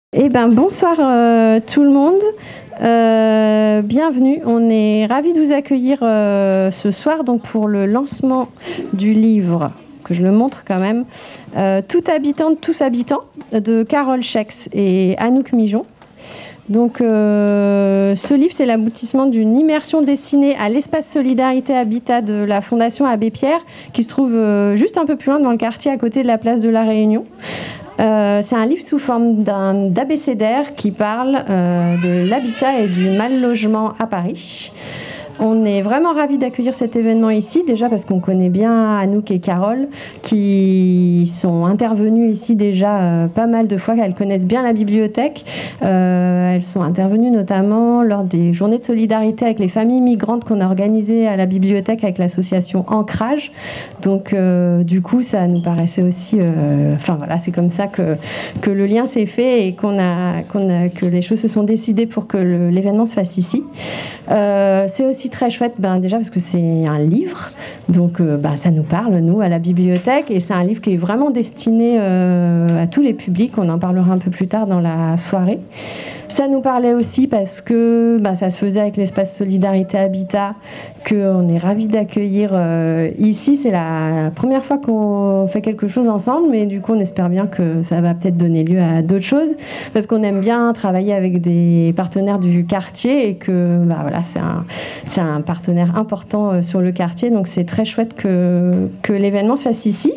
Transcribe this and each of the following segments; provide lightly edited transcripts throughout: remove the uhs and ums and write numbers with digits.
Bonsoir tout le monde. Bienvenue. On est ravis de vous accueillir ce soir donc pour le lancement du livre, que je le montre quand même, Toute habitante, tous habitants, de Carole Schex et Anouk Mijon. Donc, ce livre, c'est l'aboutissement d'une immersion destinée à l'espace Solidarité Habitat de la Fondation Abbé Pierre, qui se trouve juste un peu plus loin dans le quartier, à côté de la place de la Réunion. C'est un livre sous forme d'abécédaire qui parle de l'habitat et du mal logement à Paris. On est vraiment ravis d'accueillir cet événement ici, déjà parce qu'on connaît bien Anouk et Carole, qui sont intervenues ici déjà pas mal de fois, elles connaissent bien la bibliothèque. Elles sont intervenues notamment lors des journées de solidarité avec les familles migrantes qu'on a organisées à la bibliothèque avec l'association Ancrage. Donc du coup, ça nous paraissait aussi... c'est comme ça que le lien s'est fait et que les choses se sont décidées pour que l'événement se fasse ici. C'est aussi très chouette, déjà parce que c'est un livre, donc ça nous parle, nous, à la bibliothèque, et c'est un livre qui est vraiment destiné à tous les publics. On en parlera un peu plus tard dans la soirée. Ça nous parlait aussi parce que ça se faisait avec l'espace Solidarité Habitat, qu'on est ravis d'accueillir ici. C'est la première fois qu'on fait quelque chose ensemble, mais du coup on espère bien que ça va peut-être donner lieu à d'autres choses, parce qu'on aime bien travailler avec des partenaires du quartier et que c'est un partenaire important sur le quartier, donc c'est très chouette que l'événement se fasse ici.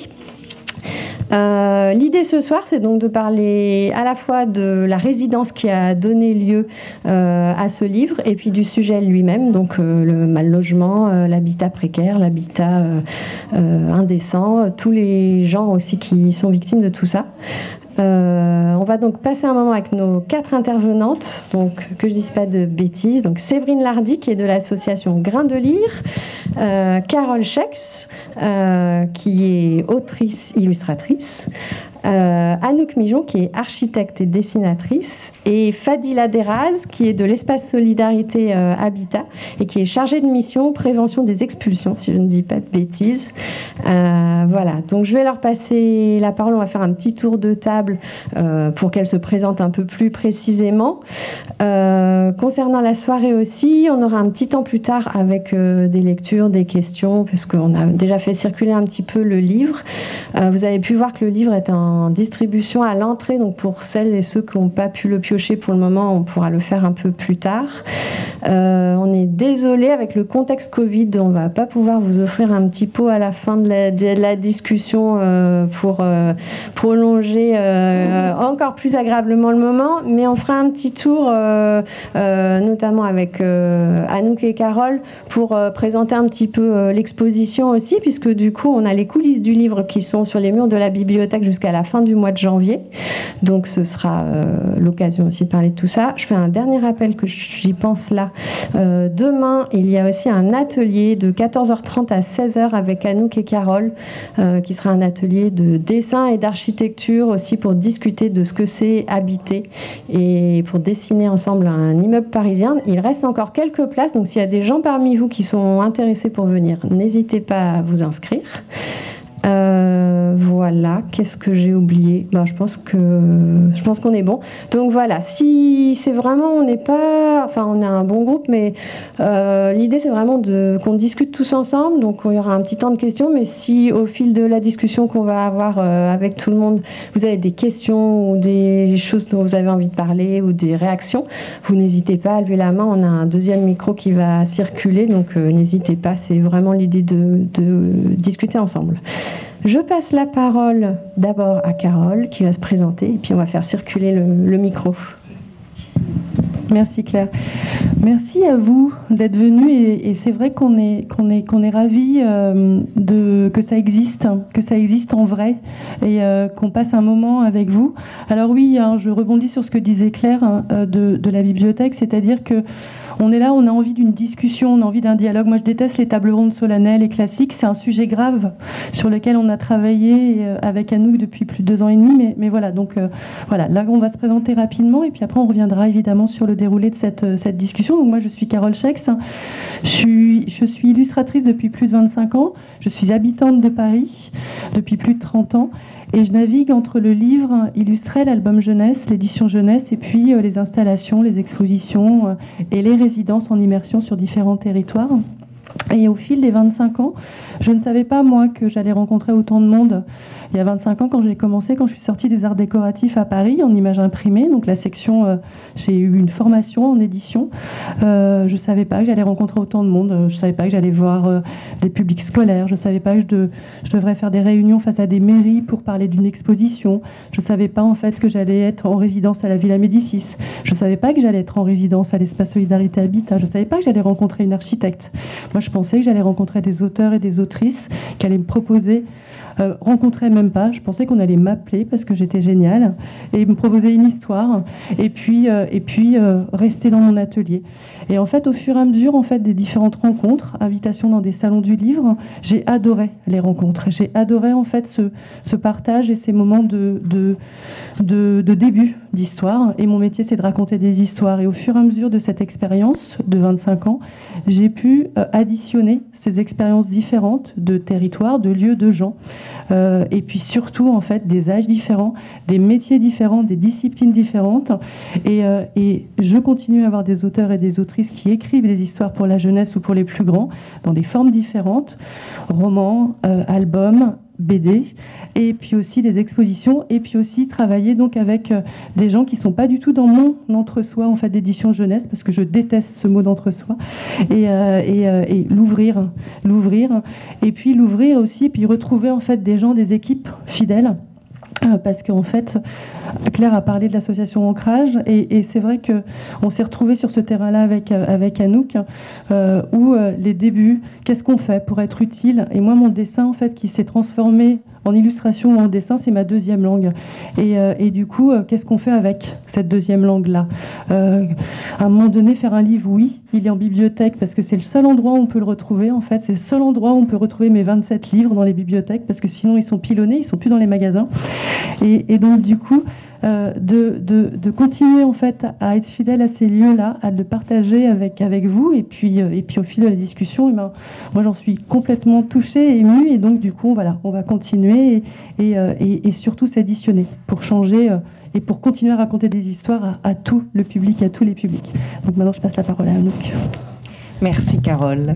L'idée ce soir, c'est donc de parler à la fois de la résidence qui a donné lieu à ce livre et puis du sujet lui-même, donc le mal logement, l'habitat précaire, l'habitat indécent, tous les gens aussi qui sont victimes de tout ça. On va donc passer un moment avec nos 4 intervenantes, donc que je dise pas de bêtises. Donc Séverine Lardy, qui est de l'association Grain de Lire, Carole Schex, qui est autrice illustratrice, Anouk Mijon, qui est architecte et dessinatrice, et Fadila Deraz, qui est de l'espace Solidarité Habitat et qui est chargée de mission prévention des expulsions, si je ne dis pas de bêtises. Voilà, donc je vais leur passer la parole. On va faire un petit tour de table pour qu'elles se présentent un peu plus précisément. Concernant la soirée aussi, on aura un petit temps plus tard avec des lectures, des questions, parce qu'on a déjà fait circuler un petit peu le livre. Vous avez pu voir que le livre est en distribution à l'entrée, donc pour celles et ceux qui n'ont pas pu le piocher pour le moment, on pourra le faire un peu plus tard. On est désolé, avec le contexte Covid, on ne va pas pouvoir vous offrir un petit pot à la fin de la discussion pour prolonger encore plus agréablement le moment, mais on fera un petit tour, notamment avec Anouk et Carole, pour présenter un petit peu l'exposition aussi, puisque du coup on a les coulisses du livre qui sont sur les murs de la bibliothèque jusqu'à la fin du mois de janvier, donc ce sera l'occasion aussi de parler de tout ça. Je fais un dernier rappel que j'y pense là. Demain, il y a aussi un atelier de 14h30 à 16h avec Anouk et Carole, qui sera un atelier de dessin et d'architecture aussi, pour discuter de ce que c'est habiter et pour dessiner ensemble un immeuble parisien. Il reste encore quelques places, donc s'il y a des gens parmi vous qui sont intéressés pour venir, n'hésitez pas à vous inscrire. Voilà, qu'est-ce que j'ai oublié ? Je pense qu'on est bon. Donc voilà, si c'est vraiment, on est un bon groupe, mais l'idée c'est vraiment qu'on discute tous ensemble. Donc il y aura un petit temps de questions, mais si au fil de la discussion qu'on va avoir avec tout le monde, vous avez des questions ou des choses dont vous avez envie de parler ou des réactions, vous n'hésitez pas à lever la main. On a un deuxième micro qui va circuler, donc n'hésitez pas. C'est vraiment l'idée de discuter ensemble. Je passe la parole d'abord à Carole qui va se présenter et puis on va faire circuler le micro. Merci Claire. Merci à vous d'être venus et c'est vrai qu'on est ravis que ça existe en vrai et qu'on passe un moment avec vous. Alors oui, je rebondis sur ce que disait Claire de la bibliothèque, c'est-à-dire que on est là, on a envie d'une discussion, on a envie d'un dialogue. Moi, je déteste les tables rondes solennelles et classiques. C'est un sujet grave sur lequel on a travaillé avec Anouk depuis plus de 2 ans et demi. Mais voilà, donc voilà. Là, on va se présenter rapidement et puis après, on reviendra évidemment sur le déroulé de cette discussion. Donc moi, je suis Carole Schex. Je suis illustratrice depuis plus de 25 ans. Je suis habitante de Paris depuis plus de 30 ans. Et je navigue entre le livre illustré, l'album jeunesse, l'édition jeunesse, et puis les installations, les expositions et les résidences en immersion sur différents territoires. Et au fil des 25 ans, je ne savais pas, moi, que j'allais rencontrer autant de monde. Il y a 25 ans, quand j'ai commencé, quand je suis sortie des arts décoratifs à Paris, en images imprimées, donc la section, j'ai eu une formation en édition. Je ne savais pas que j'allais rencontrer autant de monde. Je ne savais pas que j'allais voir des publics scolaires. Je ne savais pas que je devrais faire des réunions face à des mairies pour parler d'une exposition. Je ne savais pas, en fait, que j'allais être en résidence à la Villa Médicis. Je ne savais pas que j'allais être en résidence à l'Espace Solidarité Habitat. Je ne savais pas que j'allais rencontrer une architecte. Moi, je pensais que j'allais rencontrer des auteurs et des autrices qui allaient me proposer, rencontrer même pas, je pensais qu'on allait m'appeler parce que j'étais géniale et me proposer une histoire et puis rester dans mon atelier. Et en fait, au fur et à mesure en fait, des différentes rencontres, invitations dans des salons du livre, j'ai adoré les rencontres. J'ai adoré en fait ce partage et ces moments de début d'histoire. Et mon métier, c'est de raconter des histoires. Et au fur et à mesure de cette expérience de 25 ans, j'ai pu additionner ces expériences différentes de territoires, de lieux, de gens. Et puis surtout, en fait, des âges différents, des métiers différents, des disciplines différentes. Et je continue à avoir des auteurs et des autrices qui écrivent des histoires pour la jeunesse ou pour les plus grands, dans des formes différentes, romans, albums, BD, et puis aussi des expositions, et puis aussi travailler donc avec des gens qui ne sont pas du tout dans mon entre-soi en fait d'édition jeunesse, parce que je déteste ce mot d'entre-soi, et l'ouvrir, et puis l'ouvrir aussi, puis retrouver en fait des gens, des équipes fidèles. Parce qu'en fait, Claire a parlé de l'association Ancrage, et c'est vrai qu'on s'est retrouvés sur ce terrain-là avec Anouk, où les débuts, qu'est-ce qu'on fait pour être utile? Et moi, mon dessin, en fait, qui s'est transformé en illustration ou en dessin, c'est ma deuxième langue. Et du coup, qu'est-ce qu'on fait avec cette deuxième langue-là? À un moment donné, faire un livre, oui, il est en bibliothèque, parce que c'est le seul endroit où on peut le retrouver, en fait. C'est le seul endroit où on peut retrouver mes 27 livres dans les bibliothèques, parce que sinon, ils sont pilonnés, ils sont plus dans les magasins. Et donc, du coup, de continuer, en fait, à être fidèle à ces lieux-là, à le partager avec vous, et puis au fil de la discussion, et ben, moi, j'en suis complètement touchée, émue, et donc, du coup, voilà, on va continuer et surtout s'additionner pour changer et pour continuer à raconter des histoires à tout le public et à tous les publics. Donc maintenant, je passe la parole à Anouk. Merci Carole.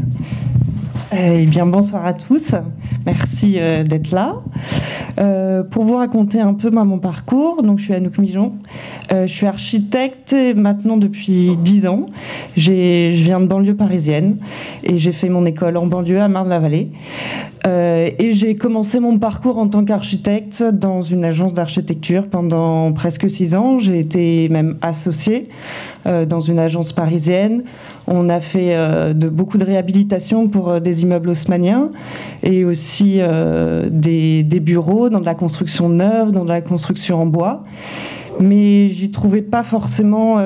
Eh bien, bonsoir à tous. Merci d'être là. Pour vous raconter un peu mon parcours, donc je suis Anouk Mijon. Je suis architecte maintenant depuis 10 ans. Je viens de banlieue parisienne et j'ai fait mon école en banlieue à Marne-la-Vallée. Et j'ai commencé mon parcours en tant qu'architecte dans une agence d'architecture pendant presque 6 ans. J'ai été même associée dans une agence parisienne. On a fait beaucoup de réhabilitation pour des immeubles haussmanniens et aussi des bureaux dans de la construction neuve, dans de la construction en bois. Mais j'y trouvais pas forcément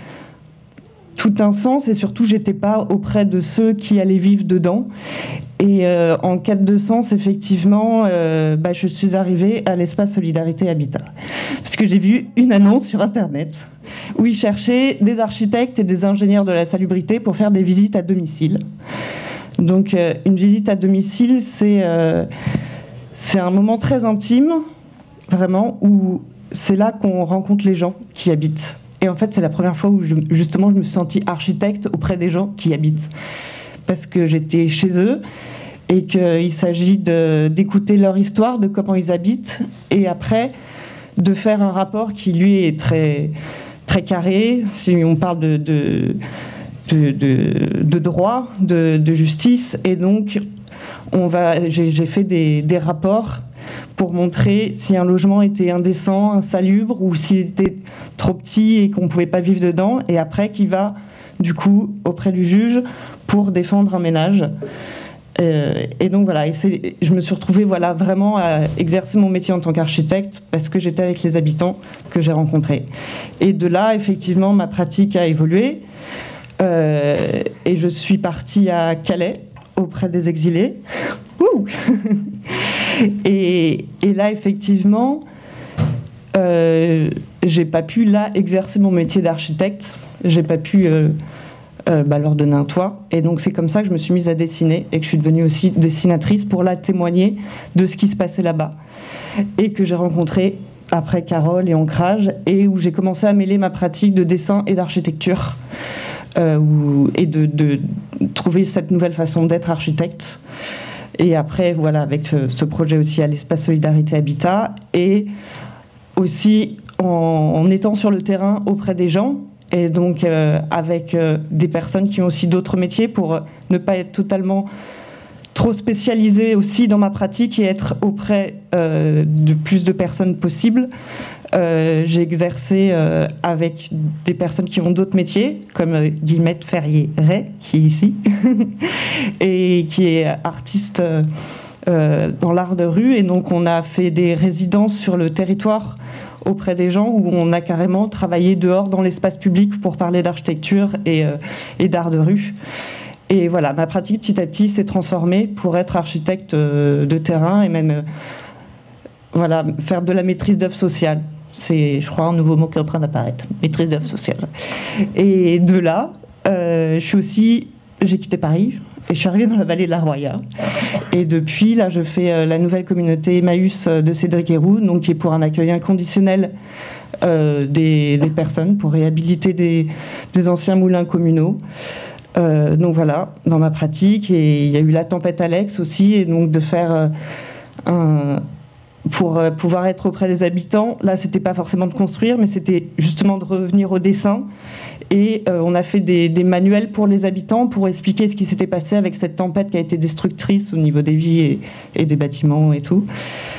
tout un sens et surtout j'étais pas auprès de ceux qui allaient vivre dedans. Et en quête de sens, effectivement, je suis arrivée à l'Espace Solidarité Habitat. Parce que j'ai vu une annonce sur Internet où ils cherchaient des architectes et des ingénieurs de la salubrité pour faire des visites à domicile. Donc une visite à domicile, c'est un moment très intime, vraiment, où c'est là qu'on rencontre les gens qui habitent. Et en fait, c'est la première fois où justement je me suis sentie architecte auprès des gens qui habitent. Parce que j'étais chez eux et qu'il s'agit d'écouter leur histoire, de comment ils habitent, et après de faire un rapport qui lui est très, très carré, si on parle de droit, de justice, et donc j'ai fait des rapports pour montrer si un logement était indécent, insalubre, ou s'il était trop petit et qu'on ne pouvait pas vivre dedans, et après qui va du coup auprès du juge pour défendre un ménage. Et donc voilà, je me suis retrouvée vraiment à exercer mon métier en tant qu'architecte parce que j'étais avec les habitants que j'ai rencontrés. Et de là, effectivement, ma pratique a évolué. Et je suis partie à Calais auprès des exilés. Et là, effectivement, j'ai pas pu là exercer mon métier d'architecte. J'ai pas pu leur donner un toit. Et donc c'est comme ça que je me suis mise à dessiner et que je suis devenue aussi dessinatrice pour la témoigner de ce qui se passait là-bas. Et que j'ai rencontré après Carole et Ancrage, et où j'ai commencé à mêler ma pratique de dessin et d'architecture, et de trouver cette nouvelle façon d'être architecte. Et après, voilà, avec ce projet aussi à l'Espace Solidarité Habitat, et aussi en étant sur le terrain auprès des gens, et donc avec des personnes qui ont aussi d'autres métiers, pour ne pas être totalement trop spécialisée aussi dans ma pratique et être auprès de plus de personnes possible. J'ai exercé avec des personnes qui ont d'autres métiers, comme Guillemette Ferrier-Ray, qui est ici, et qui est artiste dans l'art de rue. Et donc on a fait des résidences sur le territoire auprès des gens, où on a carrément travaillé dehors dans l'espace public pour parler d'architecture et d'art de rue. Et voilà, ma pratique petit à petit s'est transformée pour être architecte de terrain et même voilà, faire de la maîtrise d'œuvre sociale. C'est, je crois, un nouveau mot qui est en train d'apparaître, maîtrise d'œuvre sociale. Et de là, j'ai quitté Paris et je suis arrivée dans la vallée de la Roya. Et depuis, là, je fais la nouvelle communauté Emmaüs de Cédric Héroux, donc qui est pour un accueil inconditionnel des personnes, pour réhabiliter des anciens moulins communaux. Donc voilà, dans ma pratique, et il y a eu la tempête Alex aussi, et donc de faire pour pouvoir être auprès des habitants, là c'était pas forcément de construire, mais c'était justement de revenir au dessin, et on a fait des manuels pour les habitants pour expliquer ce qui s'était passé avec cette tempête qui a été destructrice au niveau des vies et des bâtiments et tout.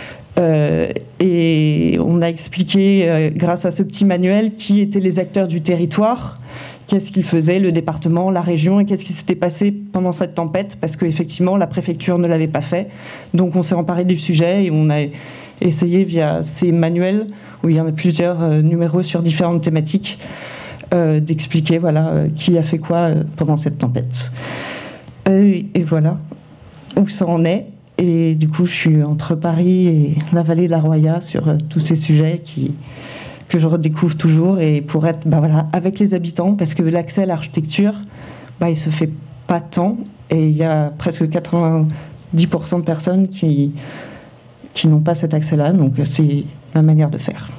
Et on a expliqué grâce à ce petit manuel qui étaient les acteurs du territoire, qu'est-ce qu'ils faisaient, le département, la région, et qu'est-ce qui s'était passé pendant cette tempête, parce qu'effectivement, la préfecture ne l'avait pas fait. Donc on s'est emparé du sujet et on a essayé via ces manuels, où il y en a plusieurs numéros sur différentes thématiques, d'expliquer voilà, qui a fait quoi pendant cette tempête. Et voilà où ça en est. Et du coup, je suis entre Paris et la vallée de la Roya sur tous ces sujets que je redécouvre toujours, et pour être voilà, avec les habitants, parce que l'accès à l'architecture, il se fait pas tant, et il y a presque 90% de personnes qui n'ont pas cet accès-là, donc c'est la manière de faire.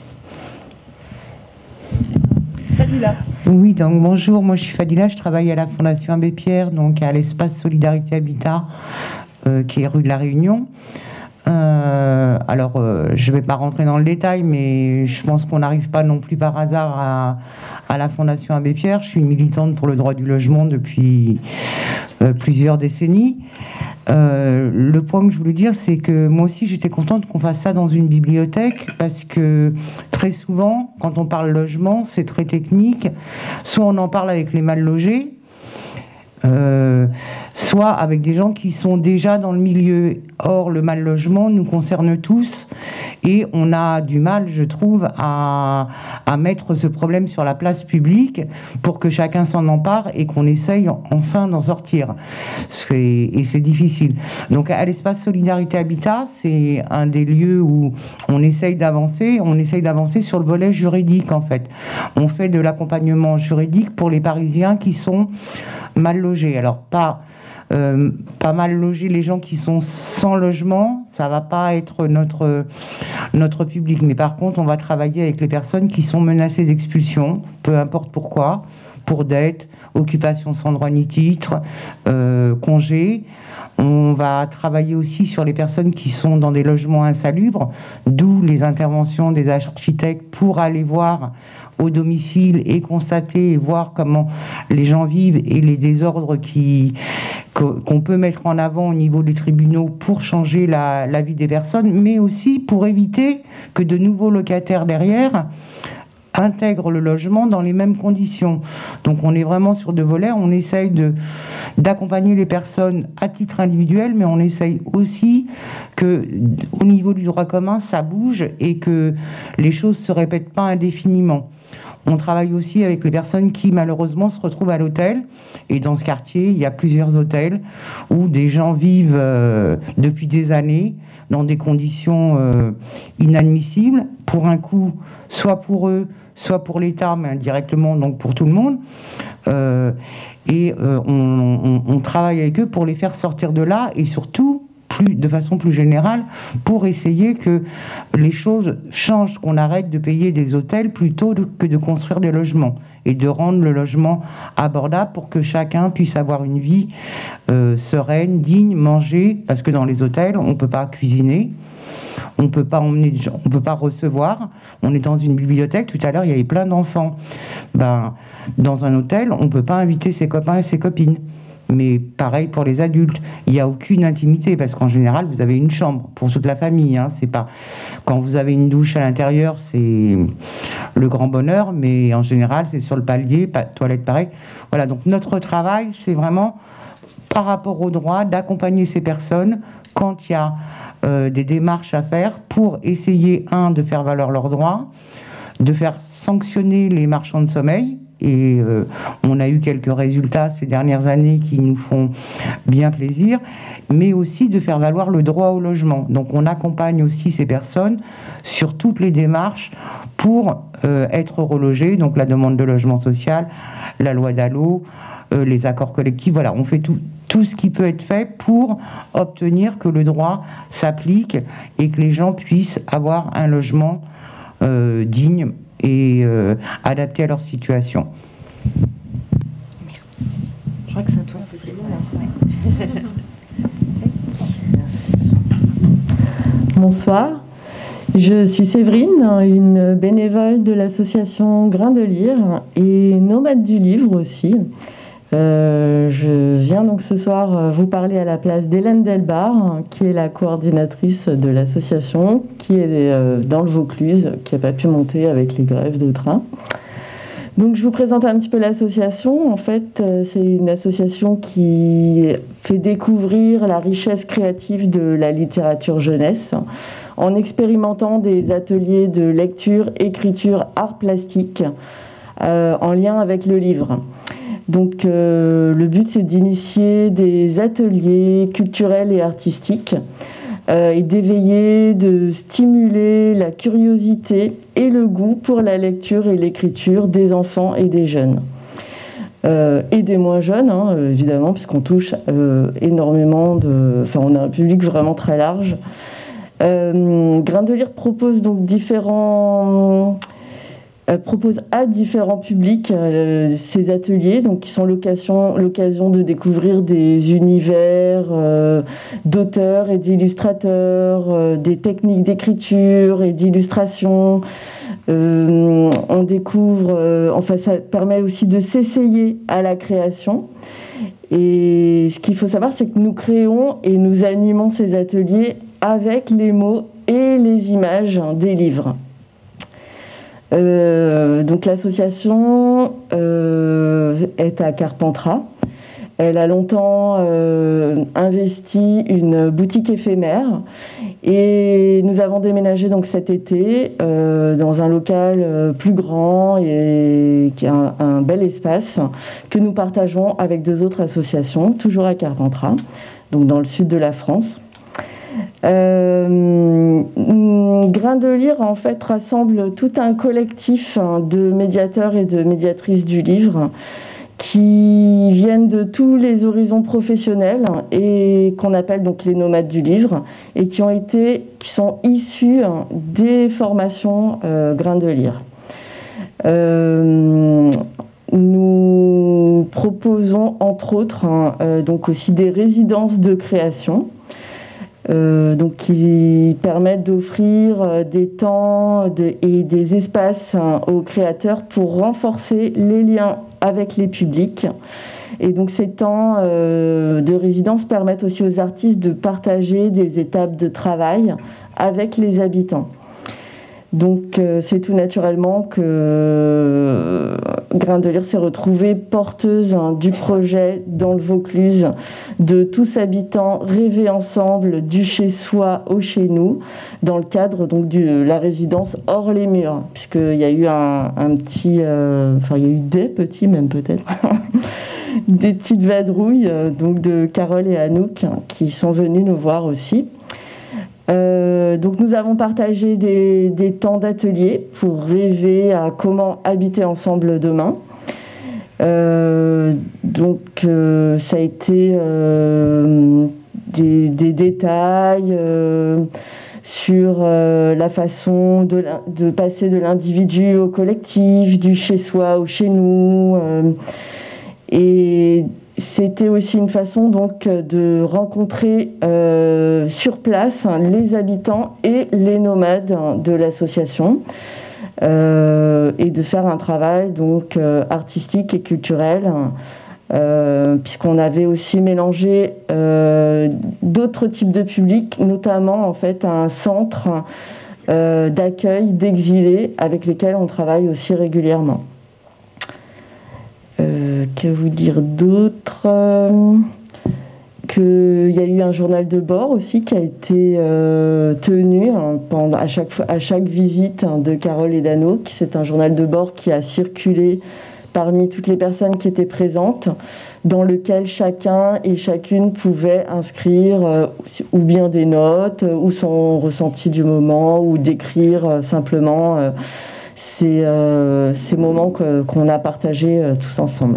Fadila. Oui, donc bonjour, moi je suis Fadila, je travaille à la Fondation Abbé Pierre, donc à l'Espace Solidarité Habitat, qui est rue de la Réunion. Alors, je ne vais pas rentrer dans le détail, mais je pense qu'on n'arrive pas non plus par hasard à la Fondation Abbé Pierre. Je suis militante pour le droit du logement depuis plusieurs décennies. Le point que je voulais dire, c'est que moi aussi, j'étais contente qu'on fasse ça dans une bibliothèque, parce que très souvent, quand on parle logement, c'est très technique. Soit on en parle avec les mal logés, soit avec des gens qui sont déjà dans le milieu. Or, le mal logement nous concerne tous, et on a du mal, je trouve, à mettre ce problème sur la place publique pour que chacun s'en empare et qu'on essaye enfin d'en sortir. Et c'est difficile. Donc à l'Espace Solidarité Habitat, c'est un des lieux où on essaye d'avancer sur le volet juridique, en fait. On fait de l'accompagnement juridique pour les Parisiens qui sont mal logés. Alors pas mal logés, les gens qui sont sans logement, ça va pas être notre public. Mais par contre, on va travailler avec les personnes qui sont menacées d'expulsion, peu importe pourquoi, pour dette, occupation sans droit ni titre, congé. On va travailler aussi sur les personnes qui sont dans des logements insalubres, d'où les interventions des architectes pour aller voir au domicile et constater et voir comment les gens vivent et les désordres qu'on peut mettre en avant au niveau des tribunaux pour changer la vie des personnes, mais aussi pour éviter que de nouveaux locataires derrière intègrent le logement dans les mêmes conditions. Donc on est vraiment sur deux volets, on essaye d'accompagner les personnes à titre individuel, mais on essaye aussi que au niveau du droit commun, ça bouge et que les choses ne se répètent pas indéfiniment. On travaille aussi avec les personnes qui malheureusement se retrouvent à l'hôtel, et dans ce quartier, il y a plusieurs hôtels où des gens vivent depuis des années dans des conditions inadmissibles, pour un coût soit pour eux, soit pour l'État, mais indirectement donc pour tout le monde. On travaille avec eux pour les faire sortir de là et surtout, de façon plus générale, pour essayer que les choses changent, qu'on arrête de payer des hôtels plutôt que de construire des logements et de rendre le logement abordable pour que chacun puisse avoir une vie sereine, digne, manger, parce que dans les hôtels, on ne peut pas cuisiner. On ne peut pas emmener, on peut pas recevoir. On est dans une bibliothèque. Tout à l'heure, il y avait plein d'enfants. Dans un hôtel, on ne peut pas inviter ses copains et ses copines. Mais pareil pour les adultes. Il n'y a aucune intimité parce qu'en général, vous avez une chambre pour toute la famille. Hein. C'est pas quand vous avez une douche à l'intérieur, c'est le grand bonheur. Mais en général, c'est sur le palier, toilette pareil. Voilà. Donc notre travail, c'est vraiment par rapport au droit d'accompagner ces personnes quand il y a des démarches à faire pour essayer, de faire valoir leurs droits, de faire sanctionner les marchands de sommeil. Et on a eu quelques résultats ces dernières années qui nous font bien plaisir, mais aussi de faire valoir le droit au logement. Donc on accompagne aussi ces personnes sur toutes les démarches pour être relogées, donc la demande de logement social, la loi DALO, les accords collectifs, voilà, on fait tout ce qui peut être fait pour obtenir que le droit s'applique et que les gens puissent avoir un logement digne et adapté à leur situation. Je crois que c'est à toi, Cécile. Bonsoir, je suis Séverine, une bénévole de l'association Grain de Lire et nomade du livre aussi. Je viens donc ce soir vous parler à la place d'Hélène Delbar, qui est la coordinatrice de l'association, qui est dans le Vaucluse, qui n'a pas pu monter avec les grèves de train. Donc je vous présente un petit peu l'association. En fait, c'est une association qui fait découvrir la richesse créative de la littérature jeunesse en expérimentant des ateliers de lecture, écriture, art plastique en lien avec le livre. Donc le but, c'est d'initier des ateliers culturels et artistiques et d'éveiller, de stimuler la curiosité et le goût pour la lecture et l'écriture des enfants et des jeunes. Et des moins jeunes, évidemment, puisqu'on touche énormément de... Enfin, on a un public vraiment très large. Grain de Lire propose donc propose à différents publics ces ateliers, donc qui sont l'occasion de découvrir des univers d'auteurs et d'illustrateurs, des techniques d'écriture et d'illustration. On découvre, enfin ça permet aussi de s'essayer à la création. Et ce qu'il faut savoir, c'est que nous créons et nous animons ces ateliers avec les mots et les images des livres. Donc l'association est à Carpentras. Elle a longtemps investi une boutique éphémère et nous avons déménagé donc cet été dans un local plus grand et qui a un bel espace que nous partageons avec 2 autres associations, toujours à Carpentras, donc dans le sud de la France. Grain de Lire en fait rassemble tout un collectif de médiateurs et de médiatrices du livre qui viennent de tous les horizons professionnels et qu'on appelle donc les nomades du livre et qui sont issus des formations Grain de Lire. Nous proposons entre autres donc aussi des résidences de création. Donc qui permettent d'offrir des temps et des espaces aux créateurs pour renforcer les liens avec les publics. Et donc ces temps de résidence permettent aussi aux artistes de partager des étapes de travail avec les habitants. Donc c'est tout naturellement que Grain de Lire s'est retrouvée porteuse du projet dans le Vaucluse de tous habitants rêver ensemble du chez-soi au chez-nous dans le cadre donc de la résidence hors les murs, puisqu'il y a eu un petit, enfin il y a eu des petits même peut-être des petites vadrouilles donc de Carole et Anouk qui sont venus nous voir aussi. Donc nous avons partagé des temps d'atelier pour rêver à comment habiter ensemble demain. Donc ça a été des détails sur la façon de passer de l'individu au collectif, du chez-soi au chez-nous. Et c'était aussi une façon donc de rencontrer sur place les habitants et les nomades de l'association et de faire un travail donc artistique et culturel. Puisqu'on avait aussi mélangé d'autres types de publics, notamment en fait un centre d'accueil d'exilés avec lesquels on travaille aussi régulièrement. Que vous dire d'autre? Qu'il y a eu un journal de bord aussi qui a été tenu à chaque visite de Carole et d'Anouk. C'est un journal de bord qui a circulé parmi toutes les personnes qui étaient présentes, dans lequel chacun et chacune pouvait inscrire ou bien des notes, ou son ressenti du moment, ou décrire simplement ces moments qu'on a partagés tous ensemble.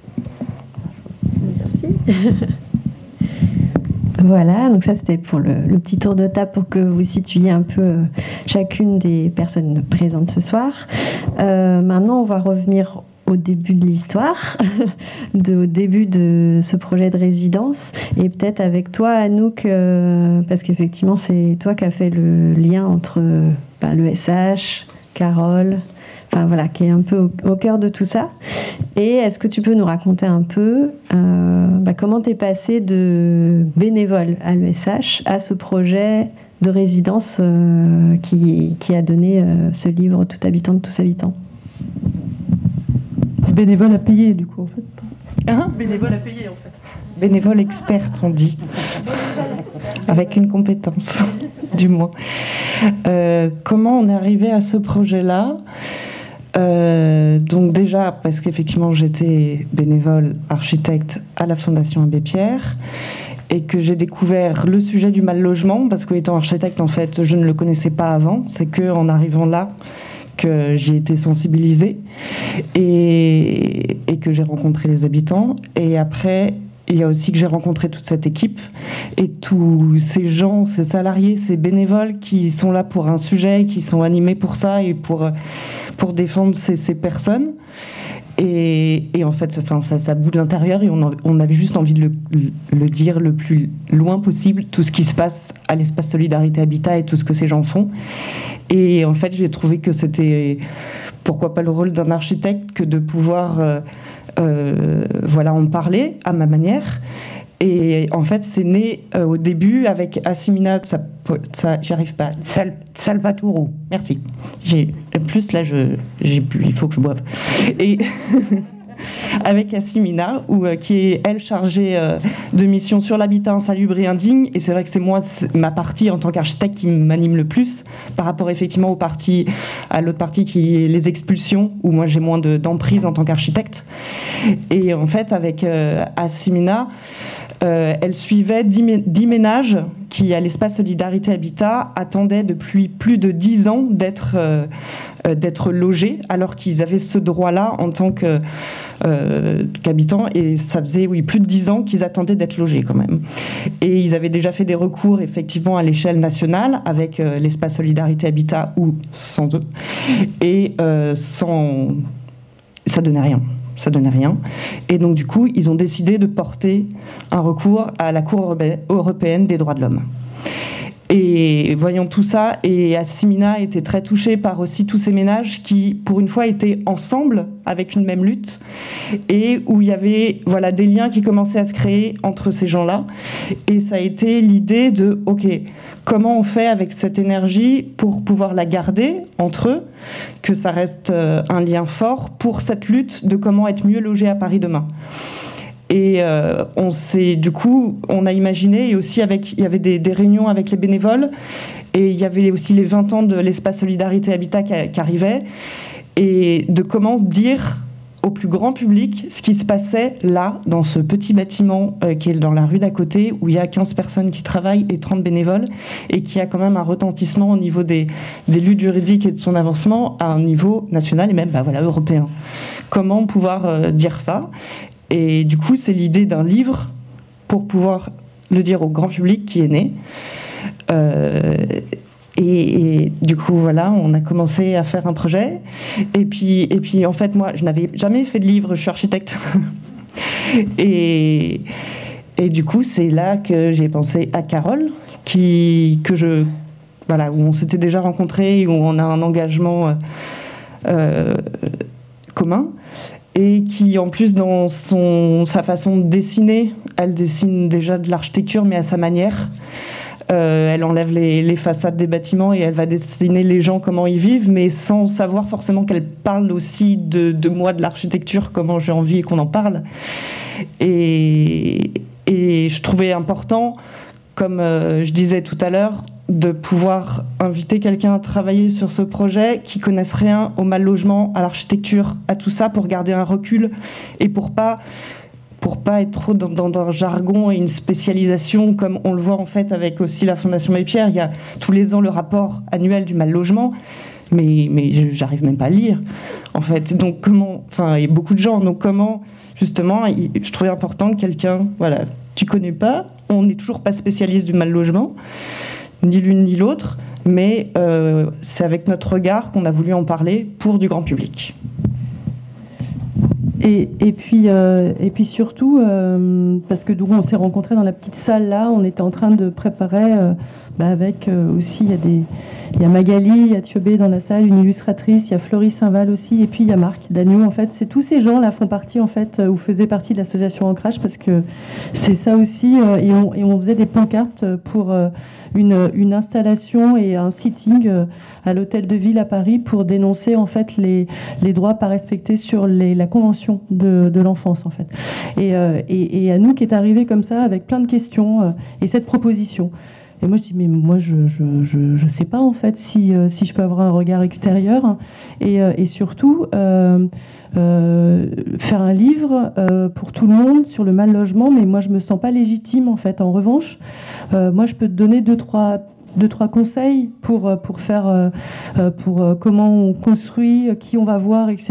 Merci. Voilà, donc ça c'était pour le petit tour de table pour que vous situiez un peu chacune des personnes présentes ce soir. Maintenant, on va revenir au début de l'histoire, au début de ce projet de résidence, et peut-être avec toi, Anouk, parce qu'effectivement c'est toi qui as fait le lien entre l'ESH, Carole, enfin voilà, qui est un peu au cœur de tout ça. Et est-ce que tu peux nous raconter un peu comment tu es passé de bénévole à l'ESH à ce projet de résidence qui a donné ce livre Tout habitant de tous habitants? Bénévole à payer, du coup, en fait. Hein? Bénévole à payer, en fait. Bénévole experte, on dit. Avec une compétence, du moins. Comment on est arrivé à ce projet-là? Donc déjà, parce qu'effectivement, j'étais bénévole architecte à la Fondation Abbé Pierre et que j'ai découvert le sujet du mal-logement, parce qu'étant architecte, en fait, je ne le connaissais pas avant. C'est qu'en arrivant là, que j'ai été sensibilisée et que j'ai rencontré les habitants. Et après, il y a aussi que j'ai rencontré toute cette équipe et tous ces gens, ces salariés, ces bénévoles qui sont là pour un sujet, qui sont animés pour ça et pour défendre ces personnes. Et en fait, ça bout de l'intérieur et on avait juste envie de le dire le plus loin possible, tout ce qui se passe à l'espace Solidarité Habitat et tout ce que ces gens font. Et en fait, j'ai trouvé que c'était, pourquoi pas le rôle d'un architecte, que de pouvoir en parler à ma manière. Et en fait, c'est né au début avec Assimina, j'y arrive pas, Salvatore, merci. Plus là, il faut que je boive. Et avec Assimina, qui est elle chargée de mission sur l'habitat insalubre et indigne. Et c'est vrai que c'est ma partie en tant qu'architecte qui m'anime le plus par rapport effectivement à l'autre partie qui est les expulsions, où moi j'ai moins d'emprise en tant qu'architecte. Et en fait, avec Assimina, elle suivait 10 ménages qui, à l'espace Solidarité Habitat, attendaient depuis plus de 10 ans d'être logés, alors qu'ils avaient ce droit-là en tant qu'habitants. Et ça faisait plus de 10 ans qu'ils attendaient d'être logés quand même. Et ils avaient déjà fait des recours effectivement à l'échelle nationale avec l'espace Solidarité Habitat ou sans eux. Et ça donnait rien. Ça donnait rien. Et donc, du coup, ils ont décidé de porter un recours à la Cour européenne des droits de l'homme. Et voyant tout ça, et Assimina était très touchée par aussi tous ces ménages qui, pour une fois, étaient ensemble avec une même lutte, et où il y avait des liens qui commençaient à se créer entre ces gens-là. Et ça a été l'idée de, OK, comment on fait avec cette énergie pour pouvoir la garder entre eux, que ça reste un lien fort pour cette lutte de comment être mieux logé à Paris demain. Et on a imaginé, et aussi il y avait des réunions avec les bénévoles, et il y avait aussi les 20 ans de l'espace Solidarité Habitat qui arrivaient, et de comment dire au plus grand public ce qui se passait là, dans ce petit bâtiment qui est dans la rue d'à côté, où il y a 15 personnes qui travaillent et 30 bénévoles, et qui a quand même un retentissement au niveau des luttes juridiques et de son avancement à un niveau national et même européen. Comment pouvoir dire ça? Et du coup, c'est l'idée d'un livre pour pouvoir le dire au grand public qui est né. Et du coup, voilà, on a commencé à faire un projet. Et puis en fait, moi, je n'avais jamais fait de livre, je suis architecte. et du coup, c'est là que j'ai pensé à Carole, où on s'était déjà rencontrés, où on a un engagement commun. Et qui, en plus, dans sa façon de dessiner, elle dessine déjà de l'architecture, mais à sa manière. Elle enlève les façades des bâtiments et elle va dessiner les gens, comment ils vivent, mais sans savoir forcément qu'elle parle aussi de moi, de l'architecture, comment j'ai envie qu'on en parle. Et je trouvais important, comme je disais tout à l'heure, de pouvoir inviter quelqu'un à travailler sur ce projet qui connaisse rien au mal logement, à l'architecture, à tout ça, pour garder un recul et pour pas être trop dans un jargon et une spécialisation, comme on le voit en fait avec aussi la Fondation Abbé Pierre. Il y a tous les ans le rapport annuel du mal logement, mais j'arrive même pas à le lire en fait. Donc il y a beaucoup de gens, donc comment justement, je trouvais important que quelqu'un, tu connais pas, on n'est toujours pas spécialiste du mal logement, ni l'une ni l'autre, mais c'est avec notre regard qu'on a voulu en parler pour du grand public. Et puis surtout, parce que on s'est rencontrés dans la petite salle là, on était en train de préparer, avec aussi, il y a Magali, il y a Thiobé dans la salle, une illustratrice, il y a Florie Saint-Val aussi, et puis il y a Marc Dagnou. En fait, c'est tous ces gens là font partie en fait, ou faisaient partie de l'association Ancrage, parce que c'est ça aussi, et on faisait des pancartes pour une installation et un sitting à l'hôtel de ville à Paris pour dénoncer en fait les droits pas respectés sur la convention de l'enfance en fait. Et Anouk est arrivée comme ça avec plein de questions et cette proposition. Et moi je dis mais moi je sais pas en fait si je peux avoir un regard extérieur et surtout faire un livre pour tout le monde sur le mal logement, mais moi je me sens pas légitime en fait. En revanche, moi je peux te donner deux trois conseils pour faire comment on construit, qui on va voir, etc.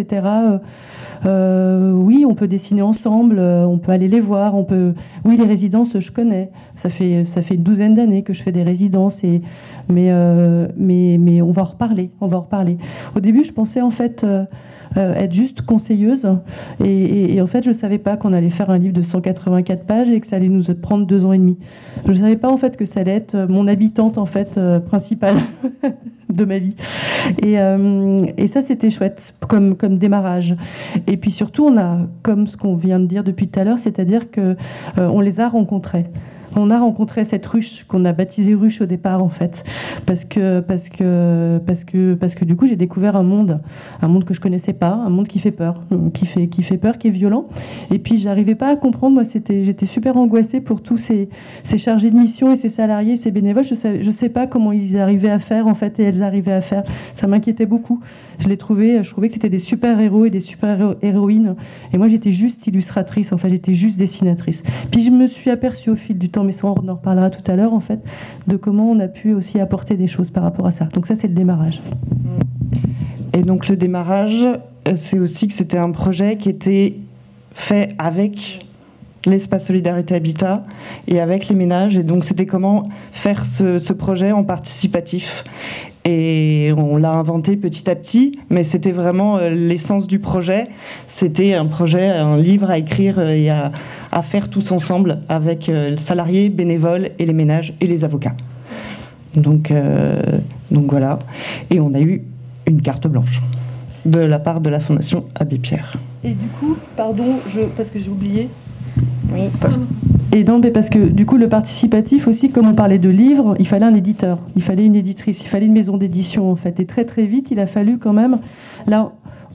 Oui, on peut dessiner ensemble, on peut aller les voir, oui, les résidences, je connais. Ça fait une douzaine d'années que je fais des résidences, mais on va en reparler. Au début, je pensais en fait être juste conseilleuse, et en fait, je ne savais pas qu'on allait faire un livre de 184 pages et que ça allait nous prendre 2 ans et demi. Je ne savais pas en fait que ça allait être mon habitante en fait principale de ma vie. Et ça, c'était chouette comme démarrage. Et puis surtout, on a, comme ce qu'on vient de dire depuis tout à l'heure, c'est-à-dire que on les a rencontrés. On a rencontré cette ruche qu'on a baptisée ruche au départ en fait, parce que du coup j'ai découvert un monde que je connaissais pas, un monde qui fait peur, qui est violent. Et puis j'arrivais pas à comprendre, moi j'étais super angoissée pour tous ces chargés de mission et ces salariés, ces bénévoles. Je sais pas comment ils arrivaient à faire en fait, et elles arrivaient à faire. Ça m'inquiétait beaucoup. Je trouvais que c'était des super héros et des super héroïnes, et moi j'étais juste illustratrice, enfin j'étais juste dessinatrice. Puis je me suis aperçue au fil du temps, mais ça on en reparlera tout à l'heure en fait, de comment on a pu aussi apporter des choses par rapport à ça. Donc ça c'est le démarrage. Et donc le démarrage, c'est aussi que c'était un projet qui était fait avec l'espace Solidarité Habitat et avec les ménages, et donc c'était comment faire ce projet en participatif. Et on l'a inventé petit à petit, mais c'était vraiment l'essence du projet. C'était un livre à écrire et à faire tous ensemble avec les salariés, bénévoles et les ménages et les avocats. Donc voilà. Et on a eu une carte blanche de la part de la Fondation Abbé Pierre. Et du coup, pardon, parce que j'ai oublié. Oui. Et non, mais parce que du coup, le participatif aussi, comme on parlait de livres, il fallait un éditeur, il fallait une éditrice, il fallait une maison d'édition en fait. Et très très vite, il a fallu quand même. Là,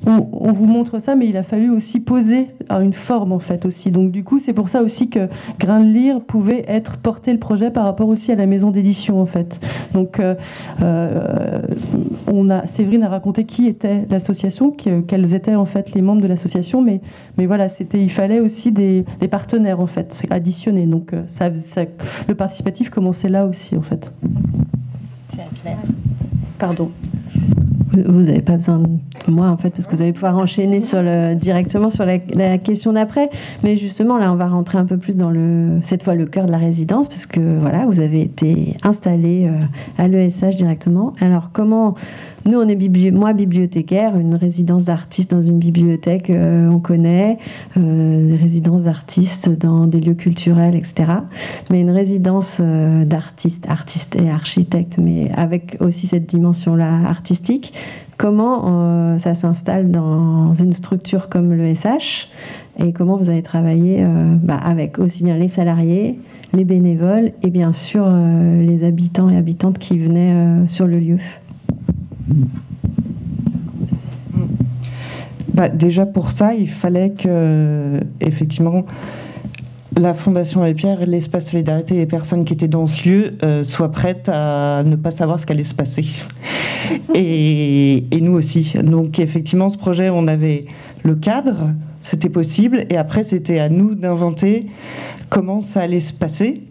on vous montre ça, mais il a fallu aussi poser une forme en fait aussi. Donc du coup, c'est pour ça aussi que Grain de Lire pouvait porter le projet par rapport aussi à la maison d'édition en fait. Donc Séverine a raconté qui était l'association, quels étaient en fait les membres de l'association, mais voilà, il fallait aussi des partenaires en fait additionnés. Donc le participatif commençait là aussi en fait. Pardon. Vous n'avez pas besoin de moi, en fait, parce que vous allez pouvoir enchaîner directement sur la question d'après. Mais justement, là, on va rentrer un peu plus dans cette fois le cœur de la résidence, parce que voilà, vous avez été installé à l'ESH directement. Alors, comment... Nous, on est moi bibliothécaire, une résidence d'artistes dans une bibliothèque, on connaît, des résidences d'artistes dans des lieux culturels, etc. Mais une résidence d'artistes et architectes, mais avec aussi cette dimension-là artistique, comment ça s'installe dans une structure comme l'ESH et comment vous avez travaillé avec aussi bien les salariés, les bénévoles et bien sûr les habitants et habitantes qui venaient sur le lieu. Déjà pour ça, il fallait que, effectivement, la Fondation Abbé Pierre, l'Espace Solidarité et les personnes qui étaient dans ce lieu soient prêtes à ne pas savoir ce qu'allait se passer. Et nous aussi. Donc effectivement, ce projet, on avait le cadre, c'était possible, et après c'était à nous d'inventer comment ça allait se passer.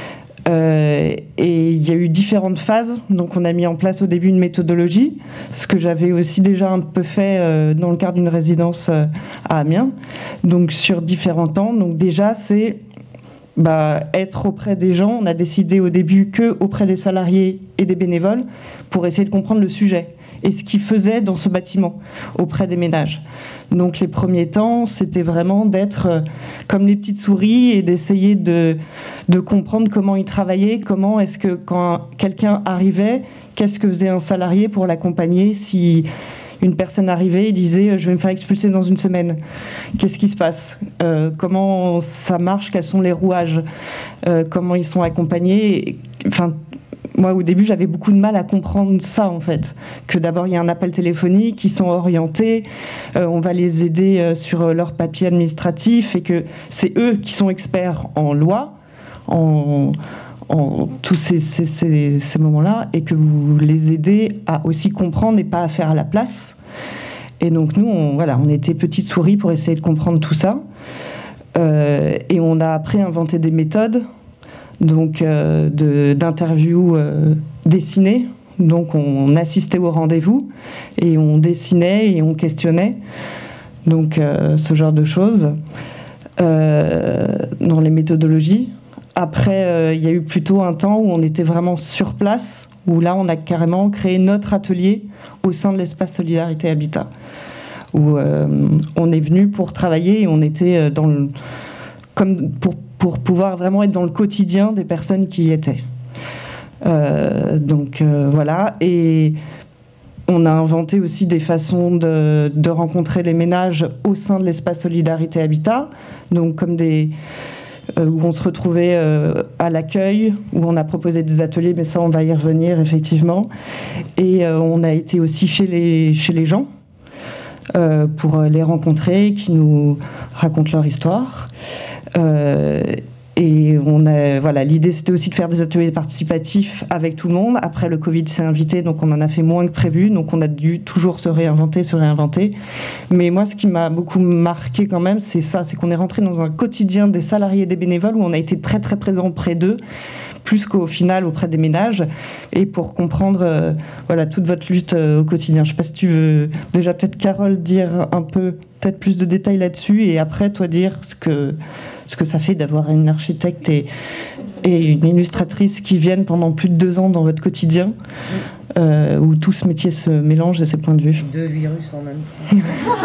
Et il y a eu différentes phases, donc on a mis en place au début une méthodologie, ce que j'avais aussi déjà un peu fait dans le cadre d'une résidence à Amiens, donc sur différents temps. Donc déjà c'est être auprès des gens. On a décidé au début que auprès des salariés et des bénévoles pour essayer de comprendre le sujet et ce qu'ils faisaient dans ce bâtiment auprès des ménages. Donc les premiers temps, c'était vraiment d'être comme les petites souris et d'essayer de comprendre comment ils travaillaient, comment est-ce que quand quelqu'un arrivait, qu'est-ce que faisait un salarié pour l'accompagner si une personne arrivait et disait « je vais me faire expulser dans une semaine ». Qu'est-ce qui se passe ? Comment ça marche ? Quels sont les rouages ? Comment ils sont accompagnés ? Enfin, moi, au début, j'avais beaucoup de mal à comprendre ça, en fait. Que d'abord, il y a un appel téléphonique, ils sont orientés, on va les aider sur leurs papiers administratifs, et que c'est eux qui sont experts en loi, en tous ces moments-là, et que vous les aidez à aussi comprendre et pas à faire à la place. Et donc, nous, on était petites souris pour essayer de comprendre tout ça. Et on a après inventé des méthodes, donc d'interviews dessinées. Donc on assistait au rendez-vous et on dessinait et on questionnait. Donc ce genre de choses dans les méthodologies. Après, il y a eu plutôt un temps où on était vraiment sur place, où là on a carrément créé notre atelier au sein de l'Espace Solidarité Habitat, où on est venu pour travailler et on était pour pouvoir vraiment être dans le quotidien des personnes qui y étaient. Voilà, et on a inventé aussi des façons de rencontrer les ménages au sein de l'Espace Solidarité Habitat, donc comme où on se retrouvait à l'accueil, où on a proposé des ateliers, mais ça on va y revenir effectivement, et on a été aussi chez les gens pour les rencontrer, qui nous racontent leur histoire. Et l'idée c'était aussi de faire des ateliers participatifs avec tout le monde. Après le Covid s'est invité, donc on en a fait moins que prévu, donc on a dû toujours se réinventer. Mais moi ce qui m'a beaucoup marqué quand même, c'est ça, c'est qu'on est rentré dans un quotidien des salariés et des bénévoles où on a été très très présent près d'eux, plus qu'au final auprès des ménages, et pour comprendre toute votre lutte au quotidien. Je ne sais pas si tu veux déjà peut-être Carole dire un peu, peut-être plus de détails là-dessus, et après toi dire ce que ça fait d'avoir une architecte et une illustratrice qui viennent pendant plus de 2 ans dans votre quotidien, où tout ce métier se mélange et ses points de vue. 2 virus en même